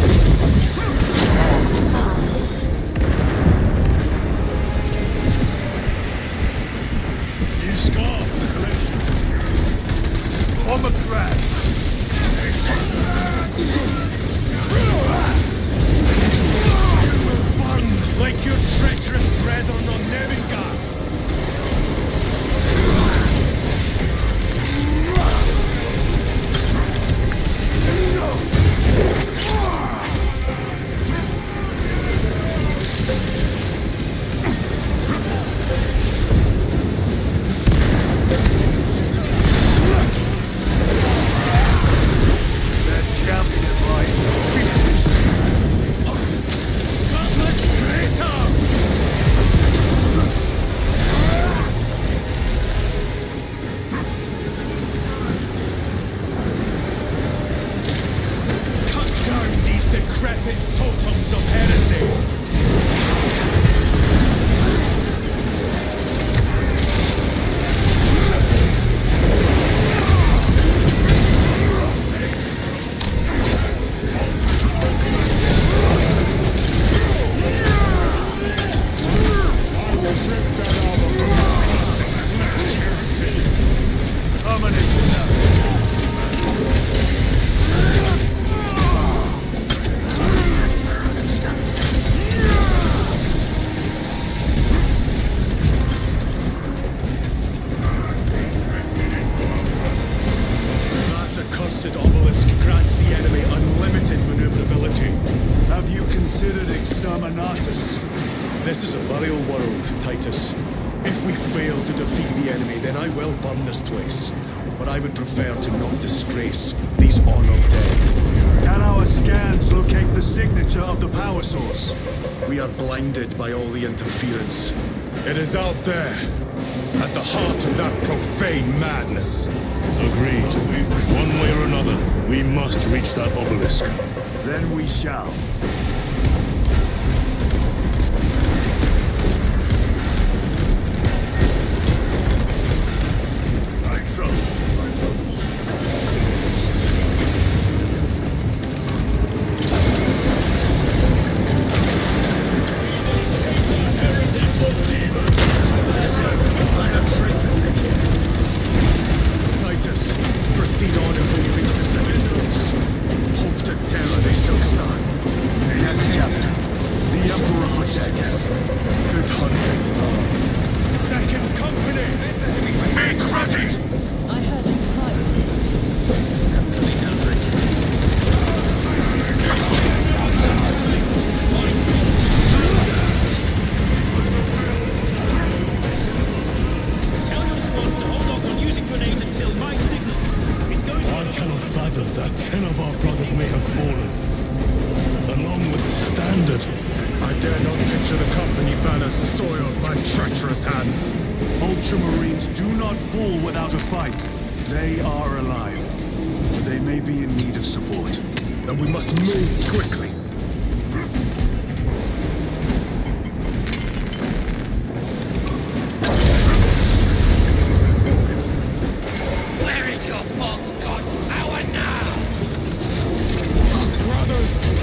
New scar for the collection. Bomber crash! You will burn like your treacherous brethren on Nevingas! That champion lies Cutlass traitors! Cut down these decrepit totems of heresy! That accursed obelisk grants the enemy unlimited maneuverability. Have you considered Exterminatus? This is a burial world, Titus. If we fail to defeat the enemy, then I will burn this place. But I would prefer to not disgrace these honored dead. Can our scans locate the signature of the power source? We are blinded by all the interference. It is out there, at the heart of that profane madness. Agreed. One way or another, we must reach that obelisk. Then we shall. I trust you, my brothers. Titus, proceed on until you reach the second force. Ultramarines do not fall without a fight. They are alive. But they may be in need of support. And we must move quickly. Where is your false god's power now? Brothers!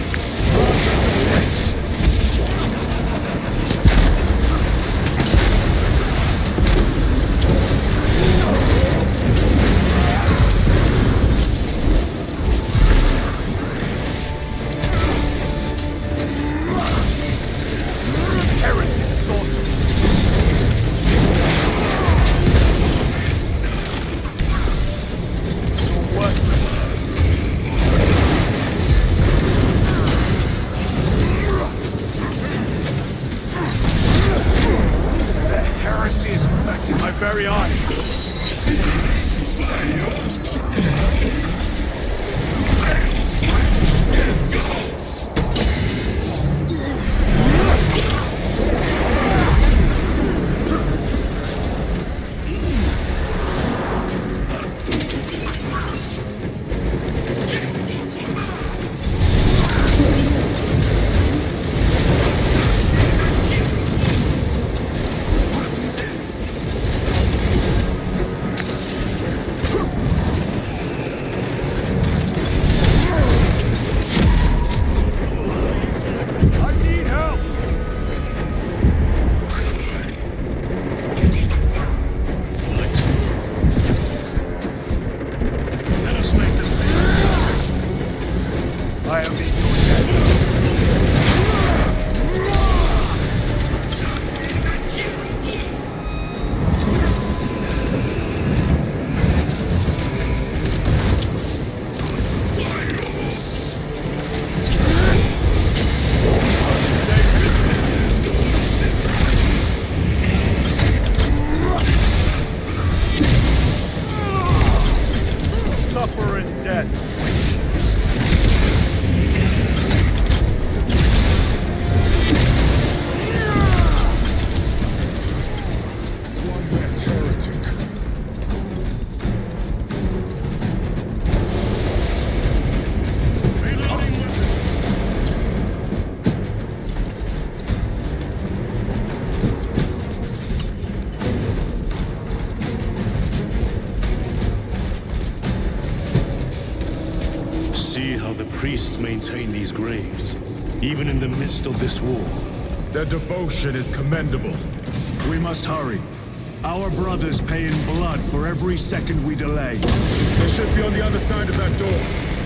Priests maintain these graves, even in the midst of this war. Their devotion is commendable. We must hurry. Our brothers pay in blood for every second we delay. They should be on the other side of that door.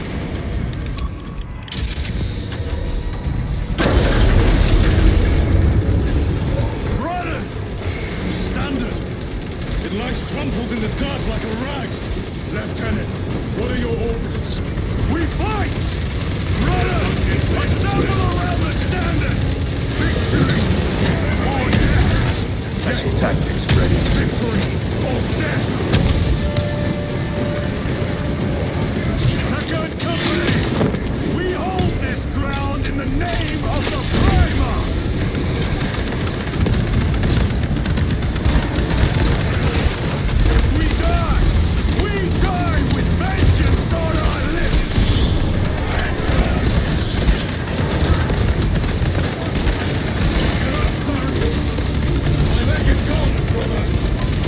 Brothers! Standard! It lies crumpled in the dirt like a rag. Lieutenant, what are your orders? We fight! Brothers! Assemble around the standard! Victory! Or death! That's your tactics ready. Victory or death! Second Company! We hold this ground in the name of the Primer! We die! We die with vengeance on our lips!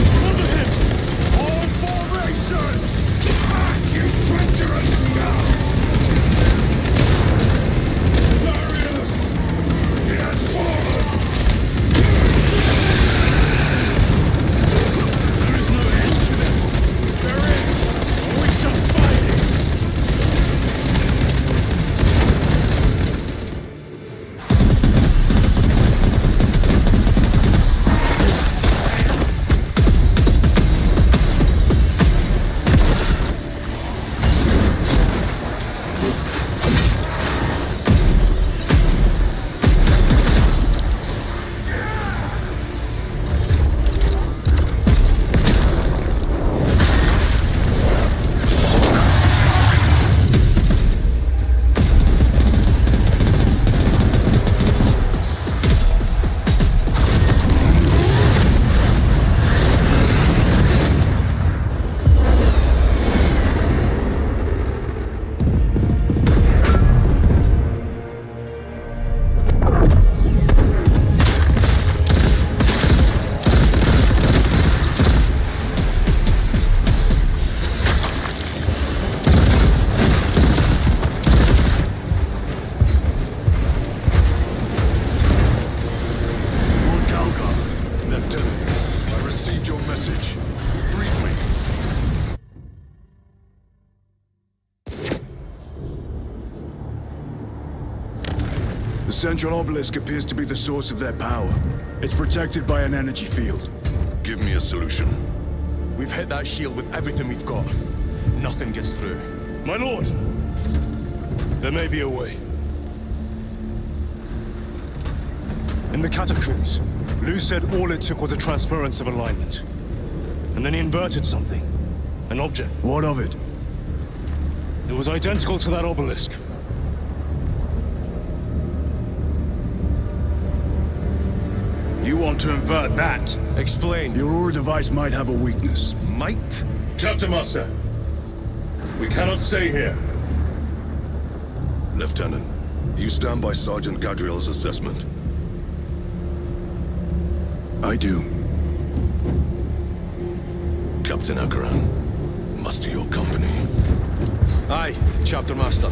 All formation! Back, you treacherous scum! central obelisk appears to be the source of their power. It's protected by an energy field. Give me a solution. We've hit that shield with everything we've got. Nothing gets through. My lord! There may be a way. In the catacombs, Lu said all it took was a transference of alignment. And then he inverted something. An object. What of it? It was identical to that obelisk. You want to invert that? Explain. Your Aura device might have a weakness. Might? Chapter Master, we cannot stay here. Lieutenant, you stand by Sergeant Gadriel's assessment? I do. Captain Akaran, muster your company. Aye, Chapter Master.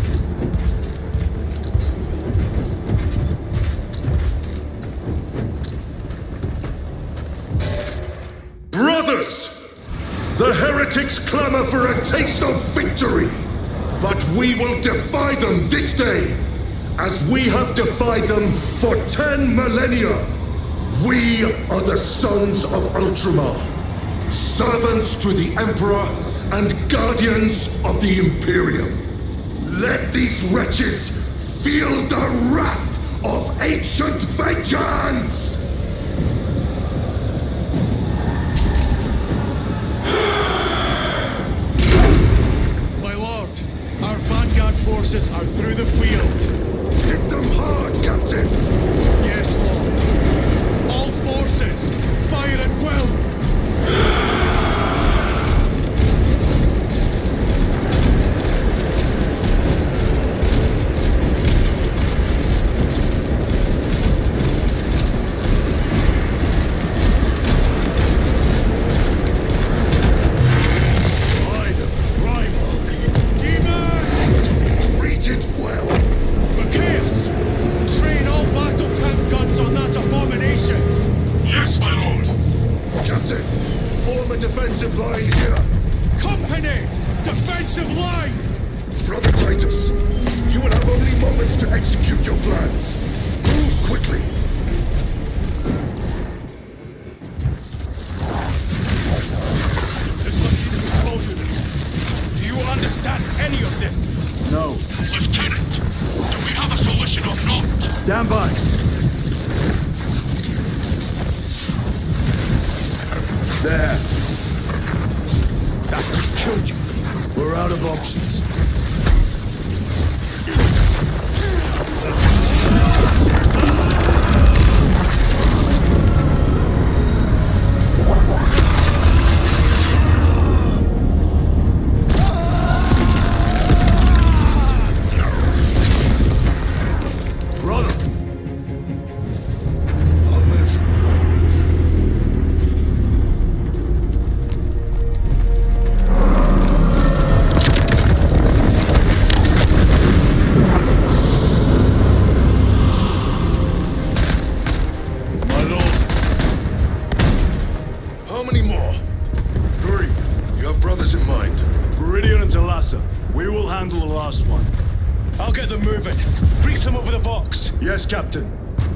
Brothers! The heretics clamor for a taste of victory! But we will defy them this day, as we have defied them for ten millennia! We are the sons of Ultramar, servants to the Emperor and guardians of the Imperium. Let these wretches feel the wrath of ancient vengeance! My lord, our vanguard forces are through the field. Hit them hard, Captain! Yes, lord. All forces, fire at will! Defensive line here! Company! Defensive line! Brother Titus, you will have only moments to execute your plans. Move quickly! This was easily told you this. Do you understand any of this? No. Lieutenant, do we have a solution or not? Stand by! There. That killed you. We're out of options. Yes, Captain.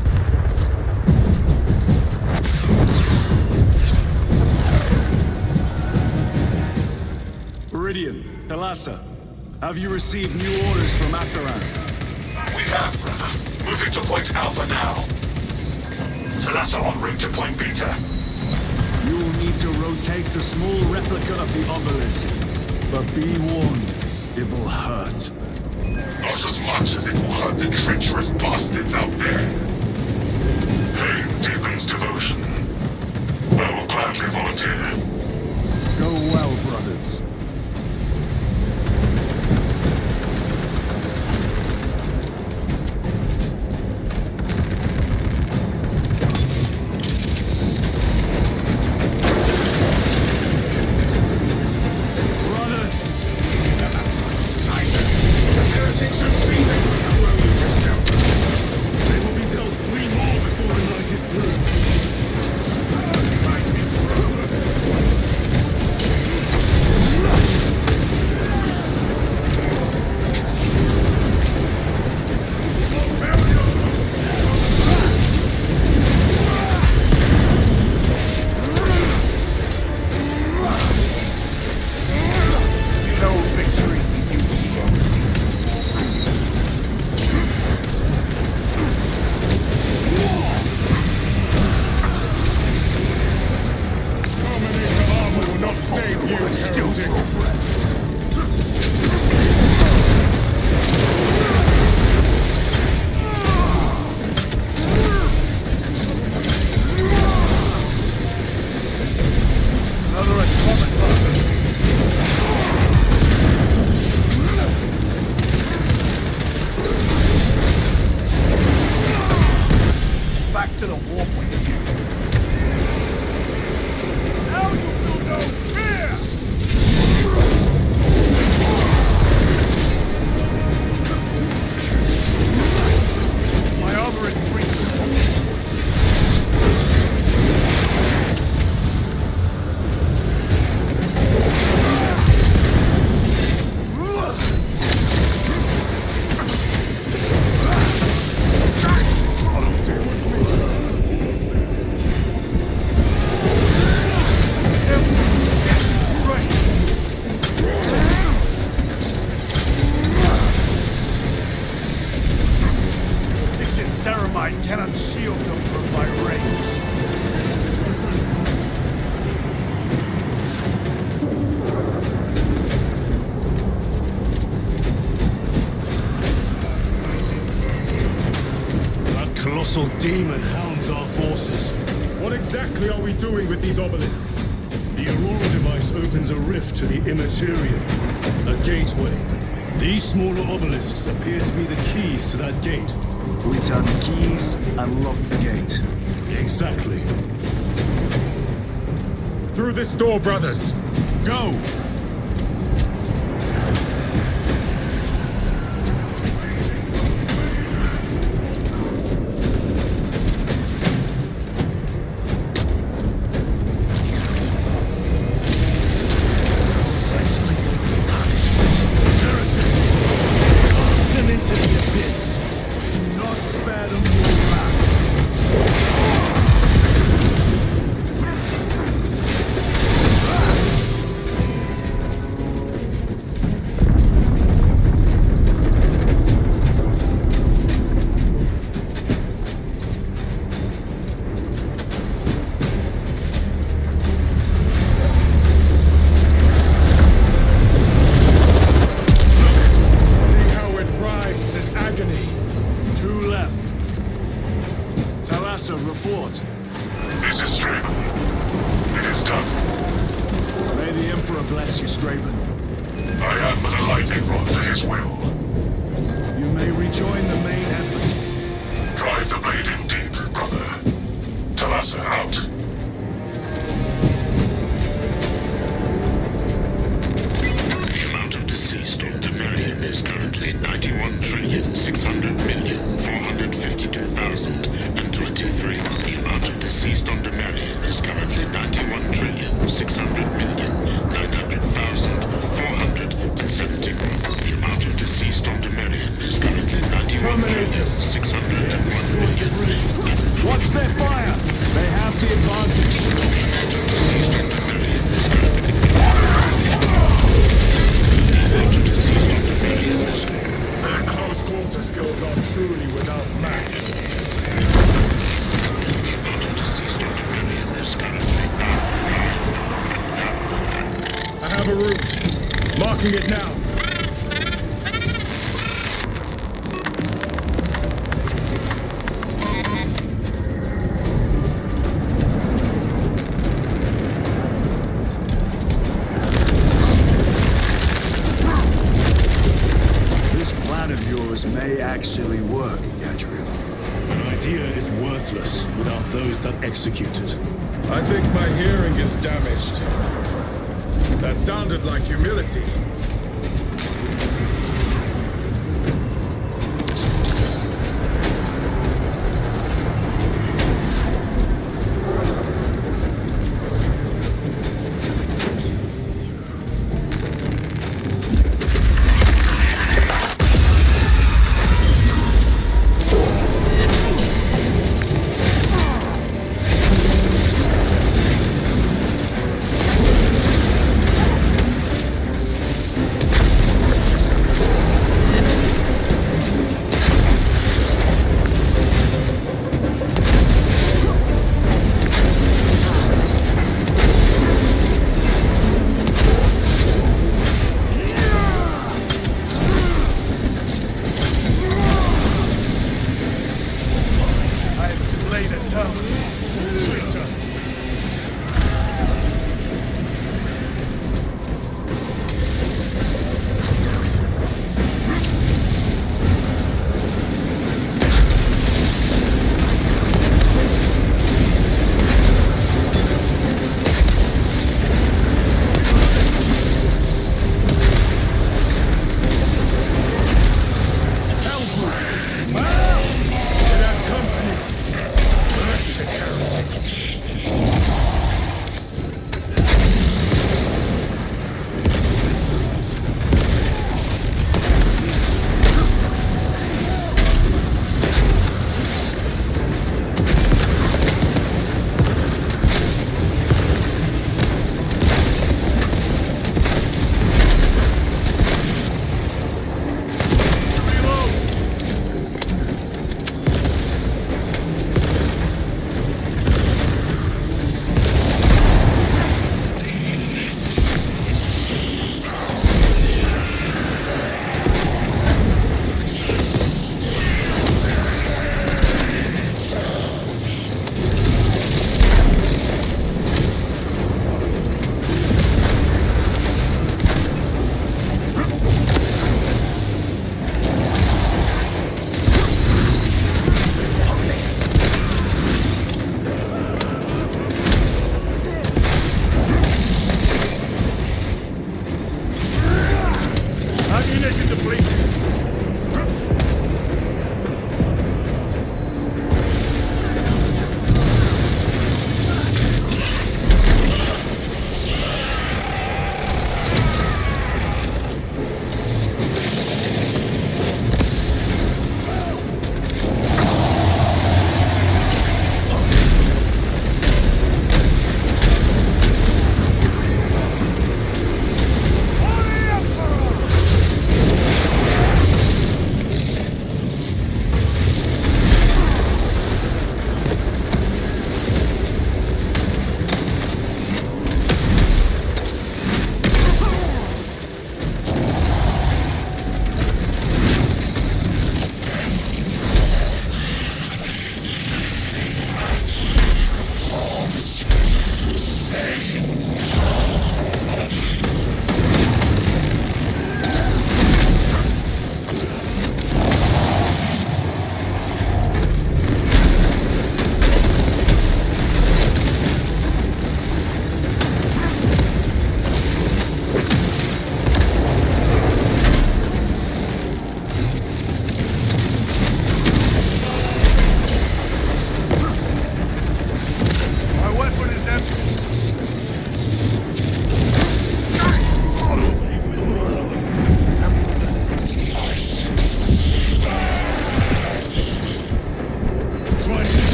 Viridian, Thalassa, have you received new orders from Akaran? We have, brother. Moving to Point Alpha now. Thalassa en route to Point Beta. You will need to rotate the small replica of the obelisk. But be warned, it will hurt. Not as much as it will hurt the treacherous bastards out there. Pain deepens devotion. I will gladly volunteer. Go well, brothers. They will be dealt three more before the night is through. colossal demon hounds our forces. What exactly are we doing with these obelisks? The Aurora device opens a rift to the immaterial, a gateway. These smaller obelisks appear to be the keys to that gate. We turn the keys and lock the gate. Exactly. Through this door, brothers! Go! Report. This is Straven. It is done. May the Emperor bless you, Straven. I am but a lightning rod for his will. You may rejoin the main effort. Drive the blade in deep, brother. Talassa out. The amount of deceased on Demarium is currently ninety-one trillion, six hundred million, four hundred fifty-two thousand and twenty-three. The amount of deceased on Demarium is currently ninety-one trillion, six hundred million, nine hundred thousand, four hundred seventy-one. The amount of deceased on Demarium is currently ninety-one trillion, six hundred one million. Watch their fire! They have the advantage. The amount of deceased on Demarium is currently Their close quarter skills are truly without match. I have a route. Marking it now. May actually work, Gadriel. An idea is worthless without those that execute it. I think my hearing is damaged. That sounded like humility.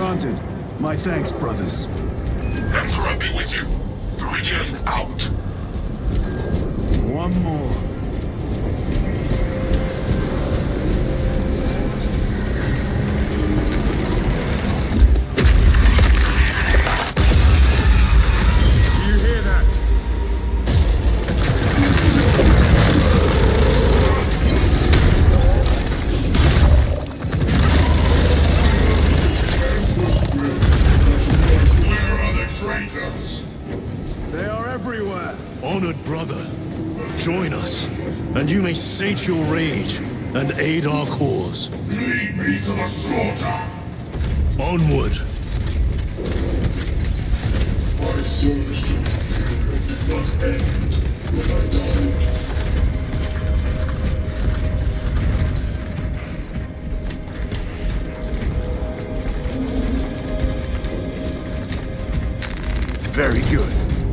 granted. My thanks, brothers. Emperor be with you. Viridian out. One more. Do you hear that? Traitors! They are everywhere! Honored brother, join us, and you may sate your rage and aid our cause. Lead me to the slaughter! Onward! My service to Imperium did not end when I died. Very good.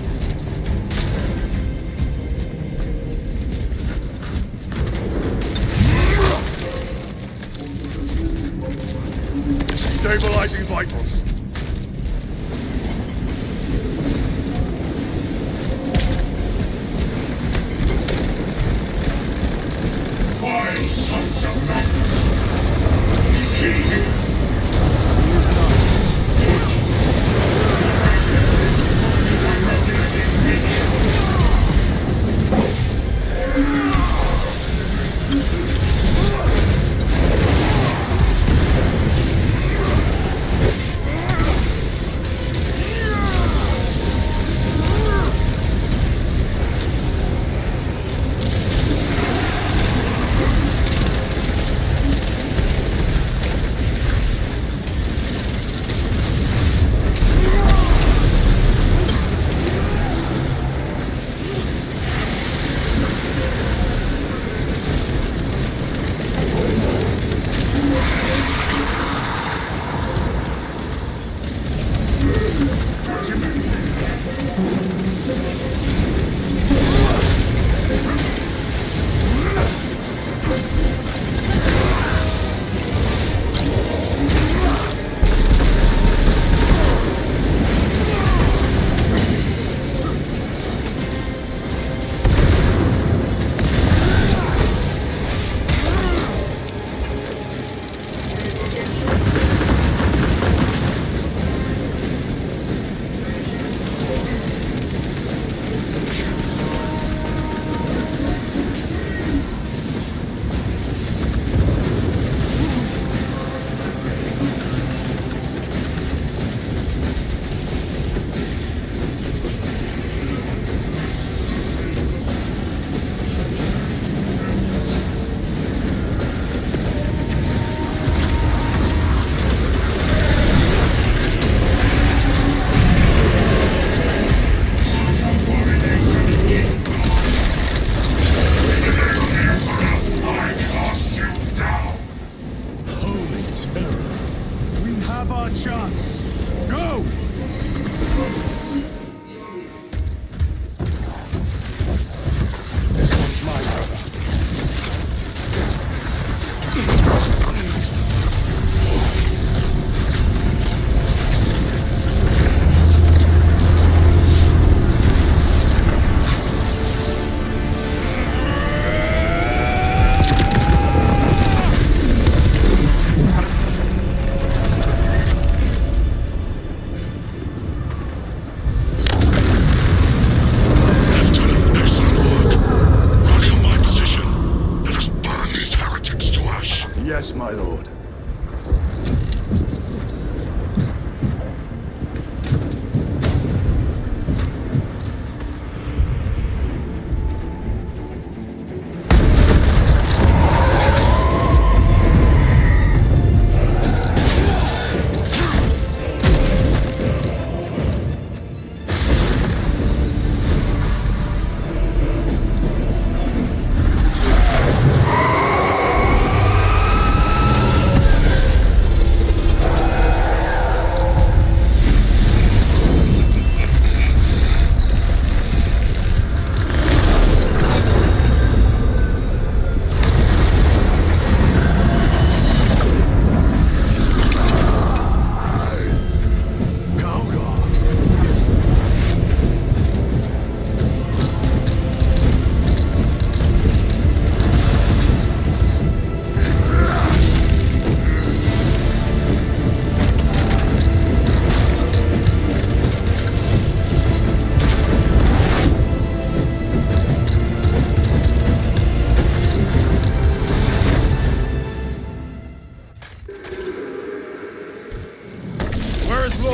Stabilizing vitals. Vile sons of madness! Is he here? Must be directed at his minions!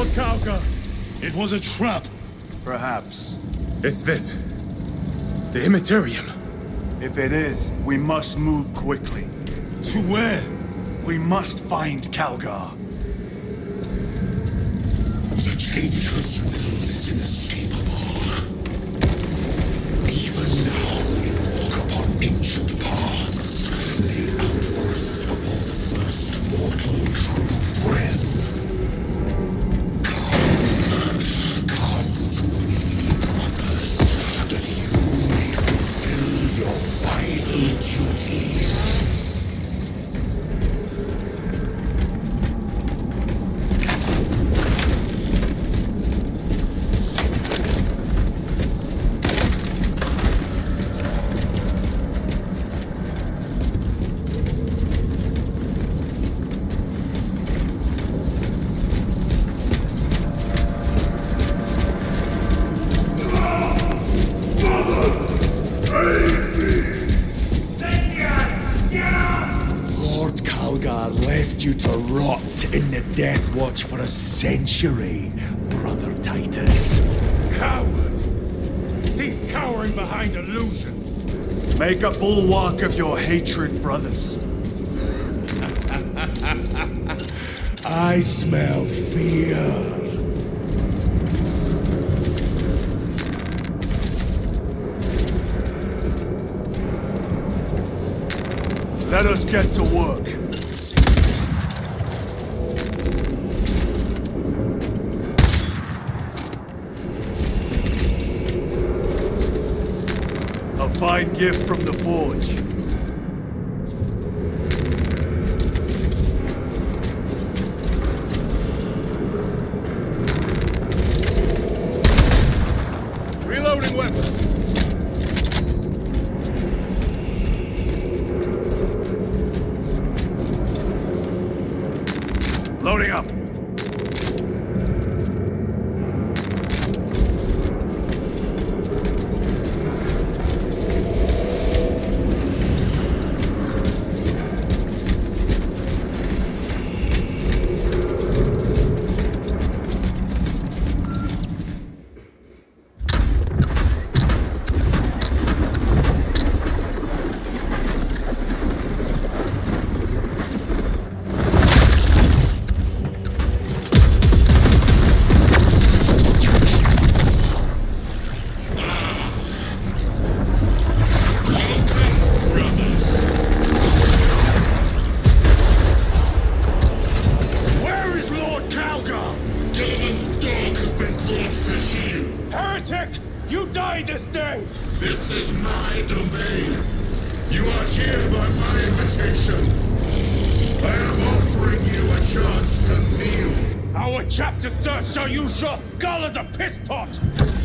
Lord Calgar! It was a trap. Perhaps. Is this the Immaterium? If it is, we must move quickly. To where? We must find Calgar. The Changer's will is inescapable. Even now we walk upon ancient paths, laid out for us of all the first mortal true breath. Come, come to me, brothers, that you may fulfill your final duties. You to rot in the Death Watch for a century, Brother Titus. Coward! Cease cowering behind illusions! Make a bulwark of your hatred, brothers. I smell fear. Let us get to work. A fine gift from the forge. Reloading weapon. Loading up. This is my domain. You are here by my invitation. I am offering you a chance to kneel. Our chapter, sir, shall use your skull as a piss pot!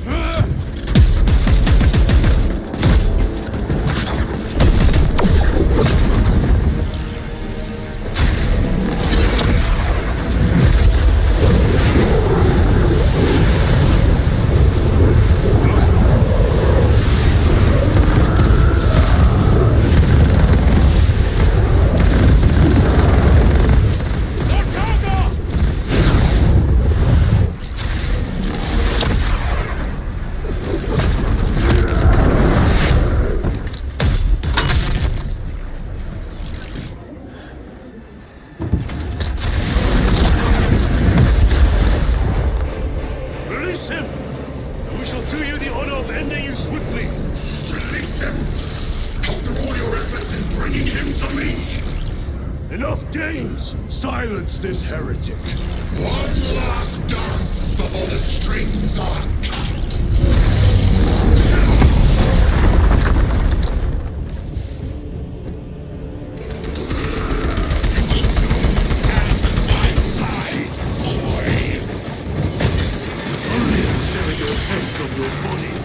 Silence this heretic. One last dance before the strings are cut. You will soon stand at my side, boy. Only consider your head from your body.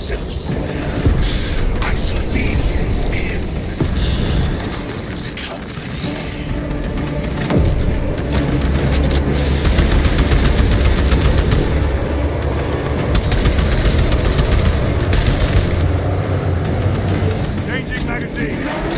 elsewhere. I shall leave you in good company. Changing magazine.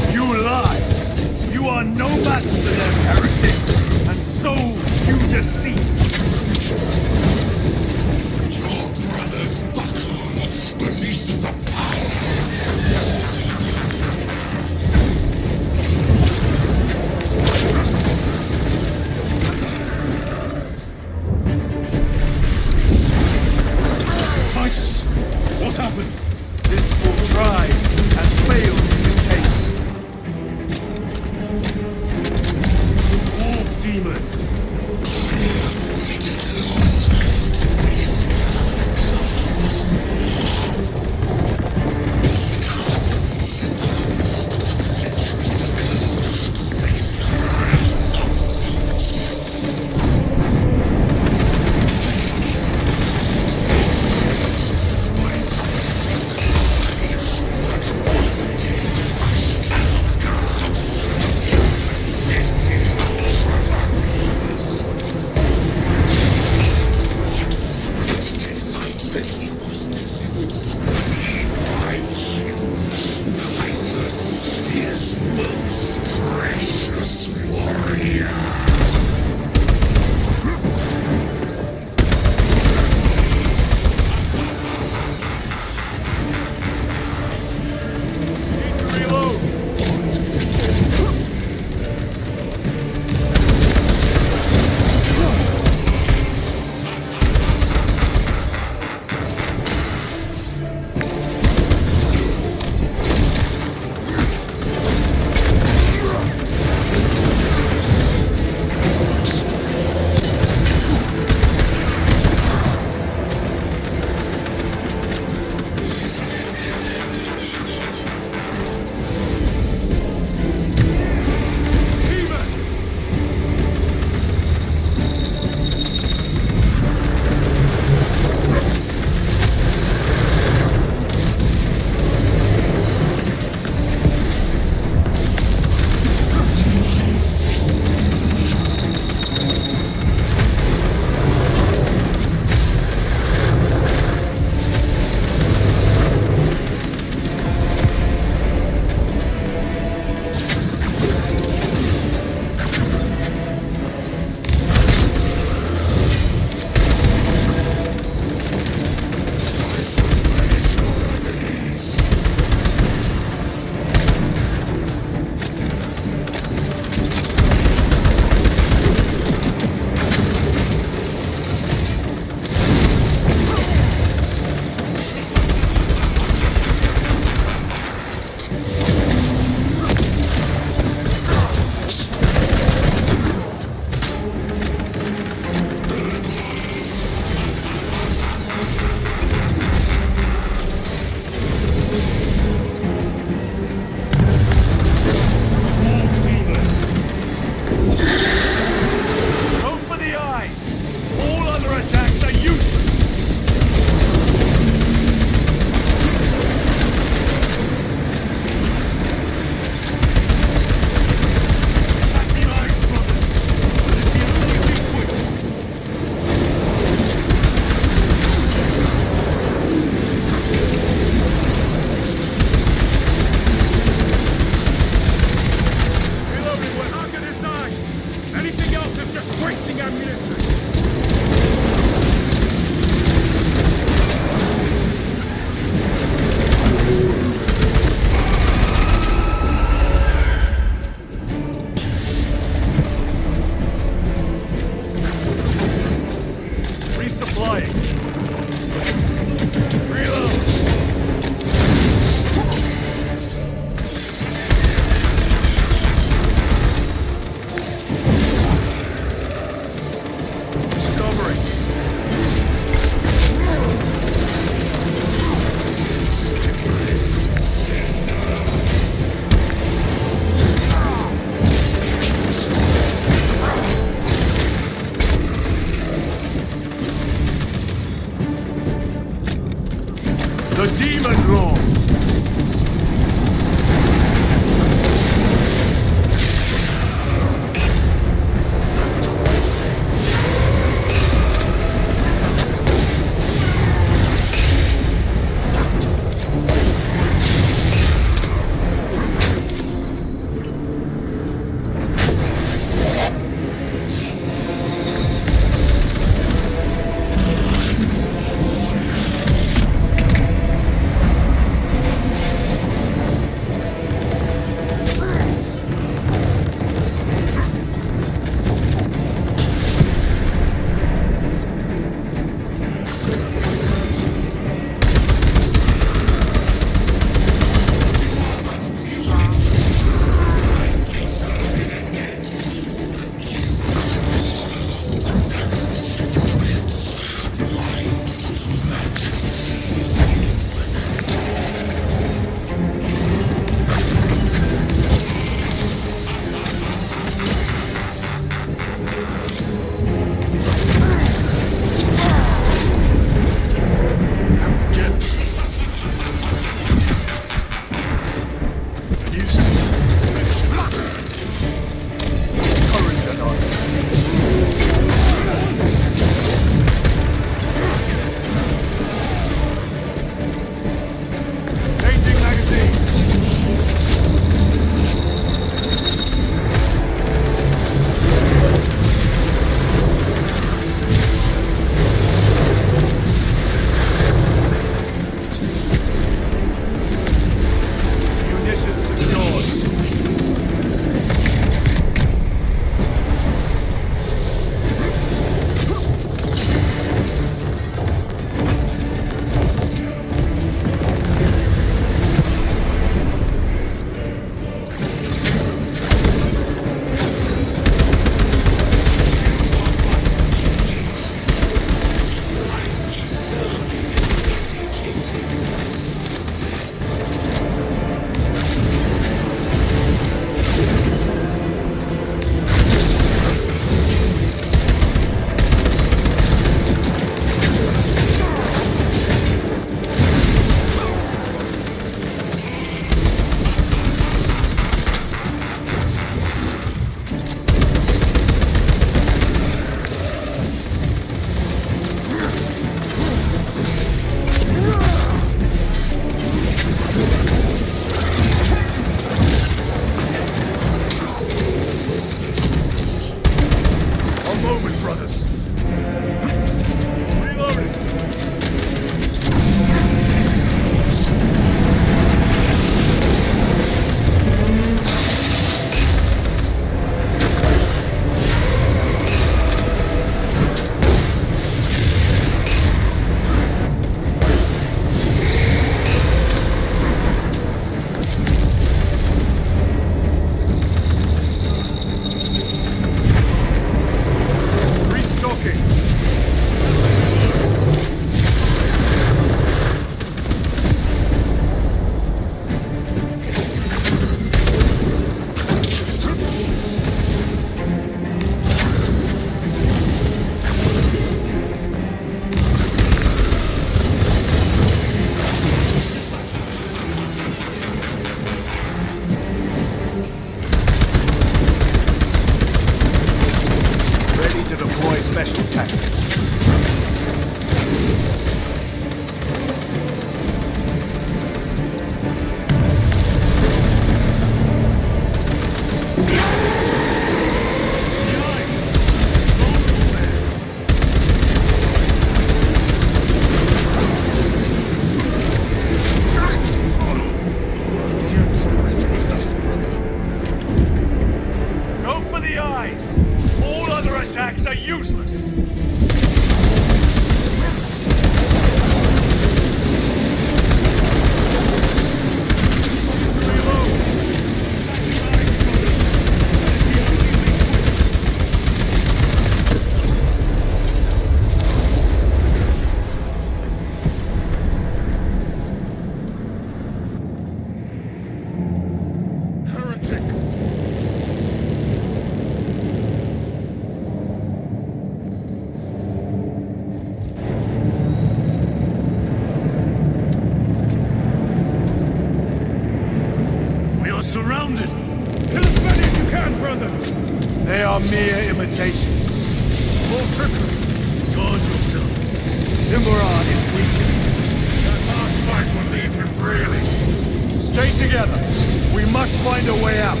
Surrounded! Kill as many as you can, brothers! They are mere imitations. More trickery. Guard yourselves. Imran is weak. That last fight will leave him reeling. Stay together. We must find a way out.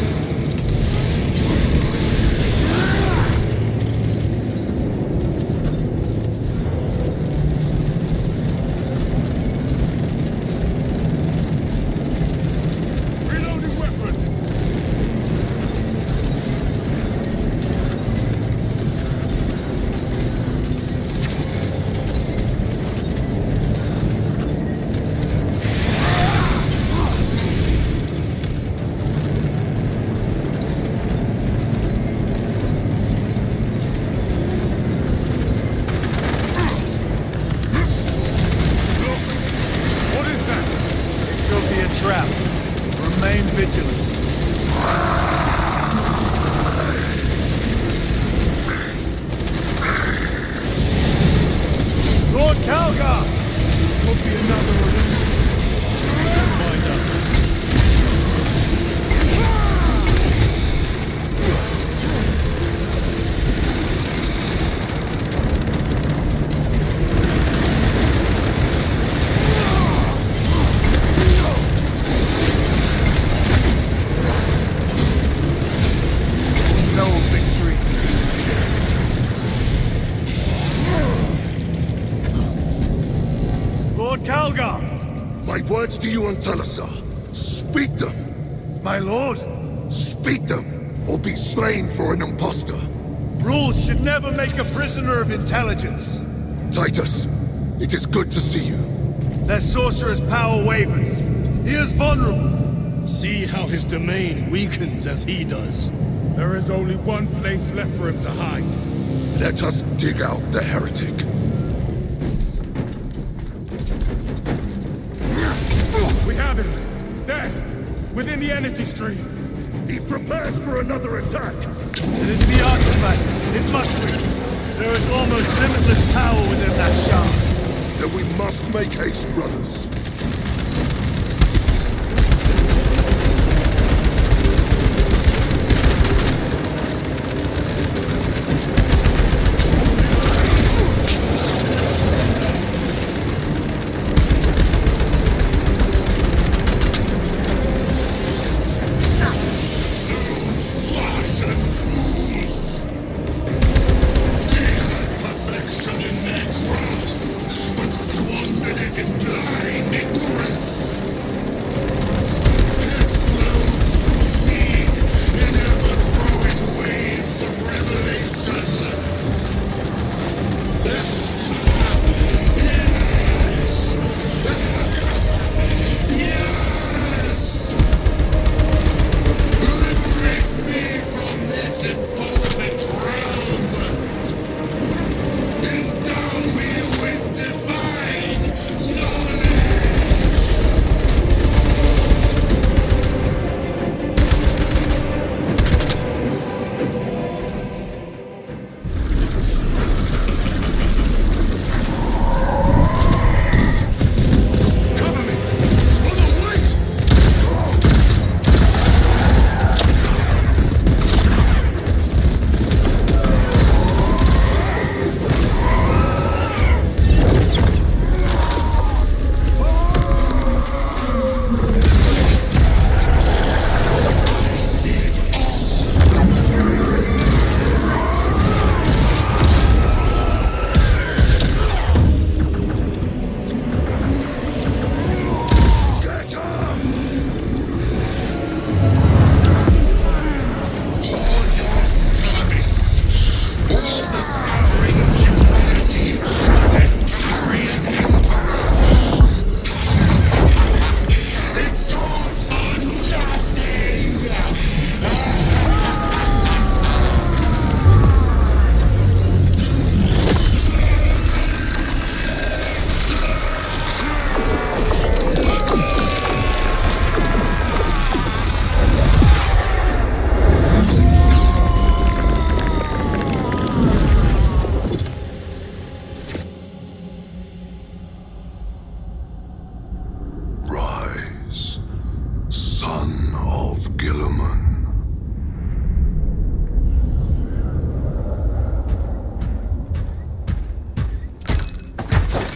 Words to you on Talasar. Speak them. My lord? Speak them, or be slain for an impostor. Rules should never make a prisoner of intelligence. Titus, it is good to see you. Their sorcerer's power wavers. He is vulnerable. See how his domain weakens as he does. There is only one place left for him to hide. Let us dig out the heretic. We have him! There! Within the energy stream! He prepares for another attack! It is the artifact! It must be! There is almost limitless power within that shard! Then we must make haste, brothers. Perfection in their grasp, but squandered it in blind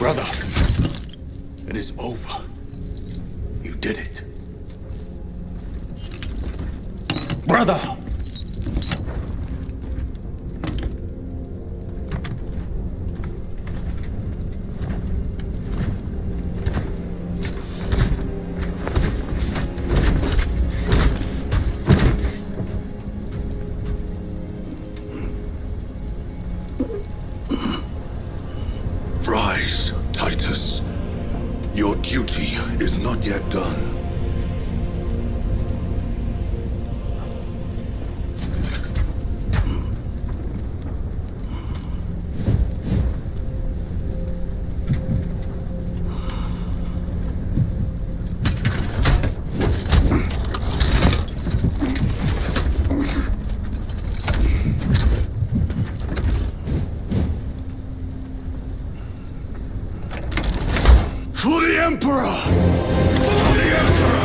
Brother, it is over. You did it. Brother! Rise, Titus. Your duty is not yet done. For the Emperor! For the Emperor!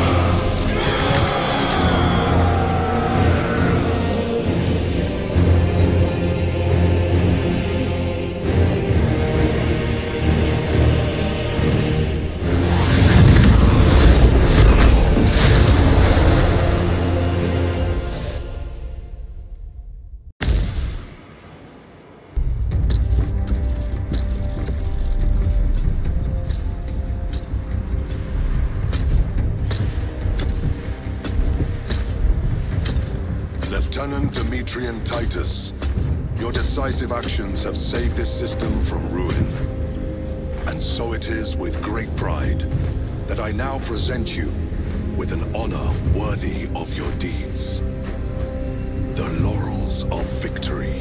Lieutenant Demetrian Titus, your decisive actions have saved this system from ruin. And so it is with great pride that I now present you with an honor worthy of your deeds. The Laurels of Victory.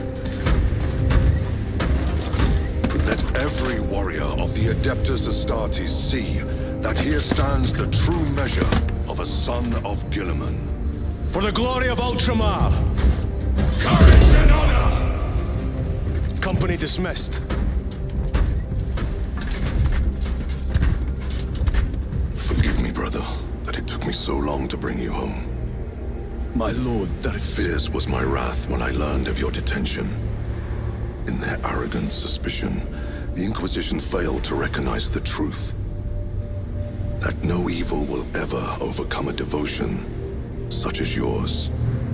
Let every warrior of the Adeptus Astartes see that here stands the true measure of a son of Guilliman. For the glory of Ultramar! Courage and honor! Company dismissed. Forgive me, brother, that it took me so long to bring you home. My lord, that is... Fierce was my wrath when I learned of your detention. In their arrogant suspicion, the Inquisition failed to recognize the truth. That no evil will ever overcome a devotion such as yours.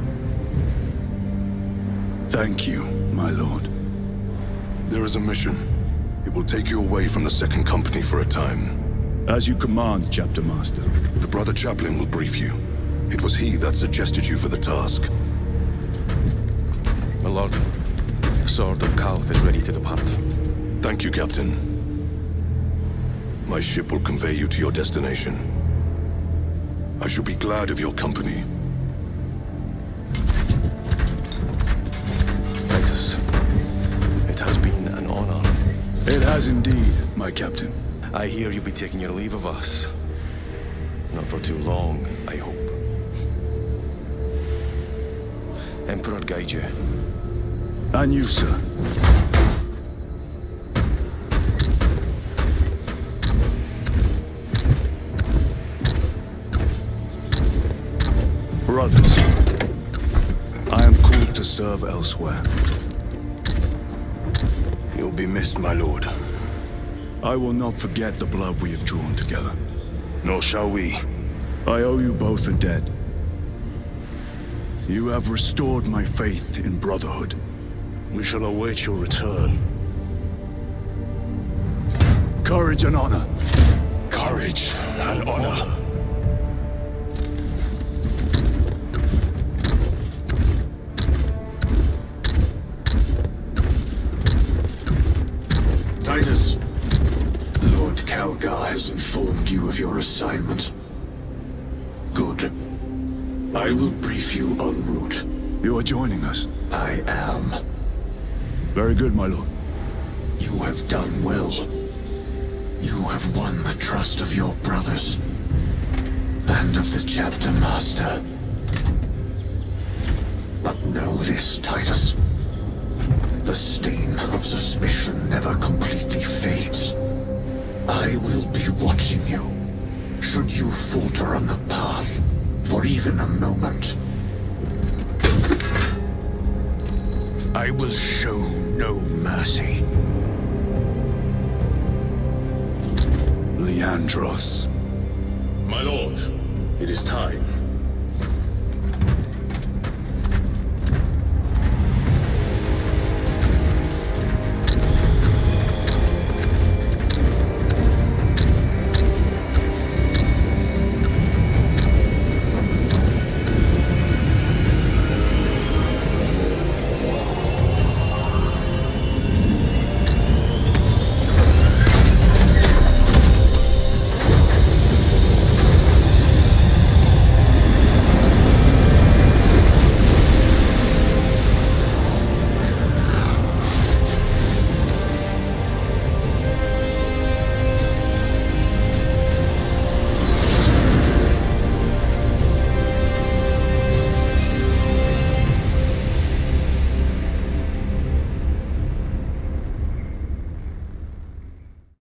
Thank you, my lord. There is a mission. It will take you away from the Second Company for a time. As you command, Chapter Master. The Brother Chaplain will brief you. It was he that suggested you for the task. My lord, the Sword of Calth is ready to depart. Thank you, Captain. My ship will convey you to your destination. I shall be glad of your company. Titus, it has been an honor. It has indeed, my captain. I hear you'll be taking your leave of us. Not for too long, I hope. Emperor guide you. And you, sir. Brothers, I am called to serve elsewhere. You'll be missed, my lord. I will not forget the blood we have drawn together. Nor shall we. I owe you both a debt. You have restored my faith in brotherhood. We shall await your return. Courage and honor. Courage and honor. Titus, Lord Calgar has informed you of your assignment. Good. I will brief you en route. You are joining us? I am. Very good, my lord. You have done well. You have won the trust of your brothers. And of the Chapter Master. But know this, Titus. The stain of suspicion never completely fades. I will be watching you. Should you falter on the path, for even a moment. I will show no mercy. Leandros. My lord, it is time.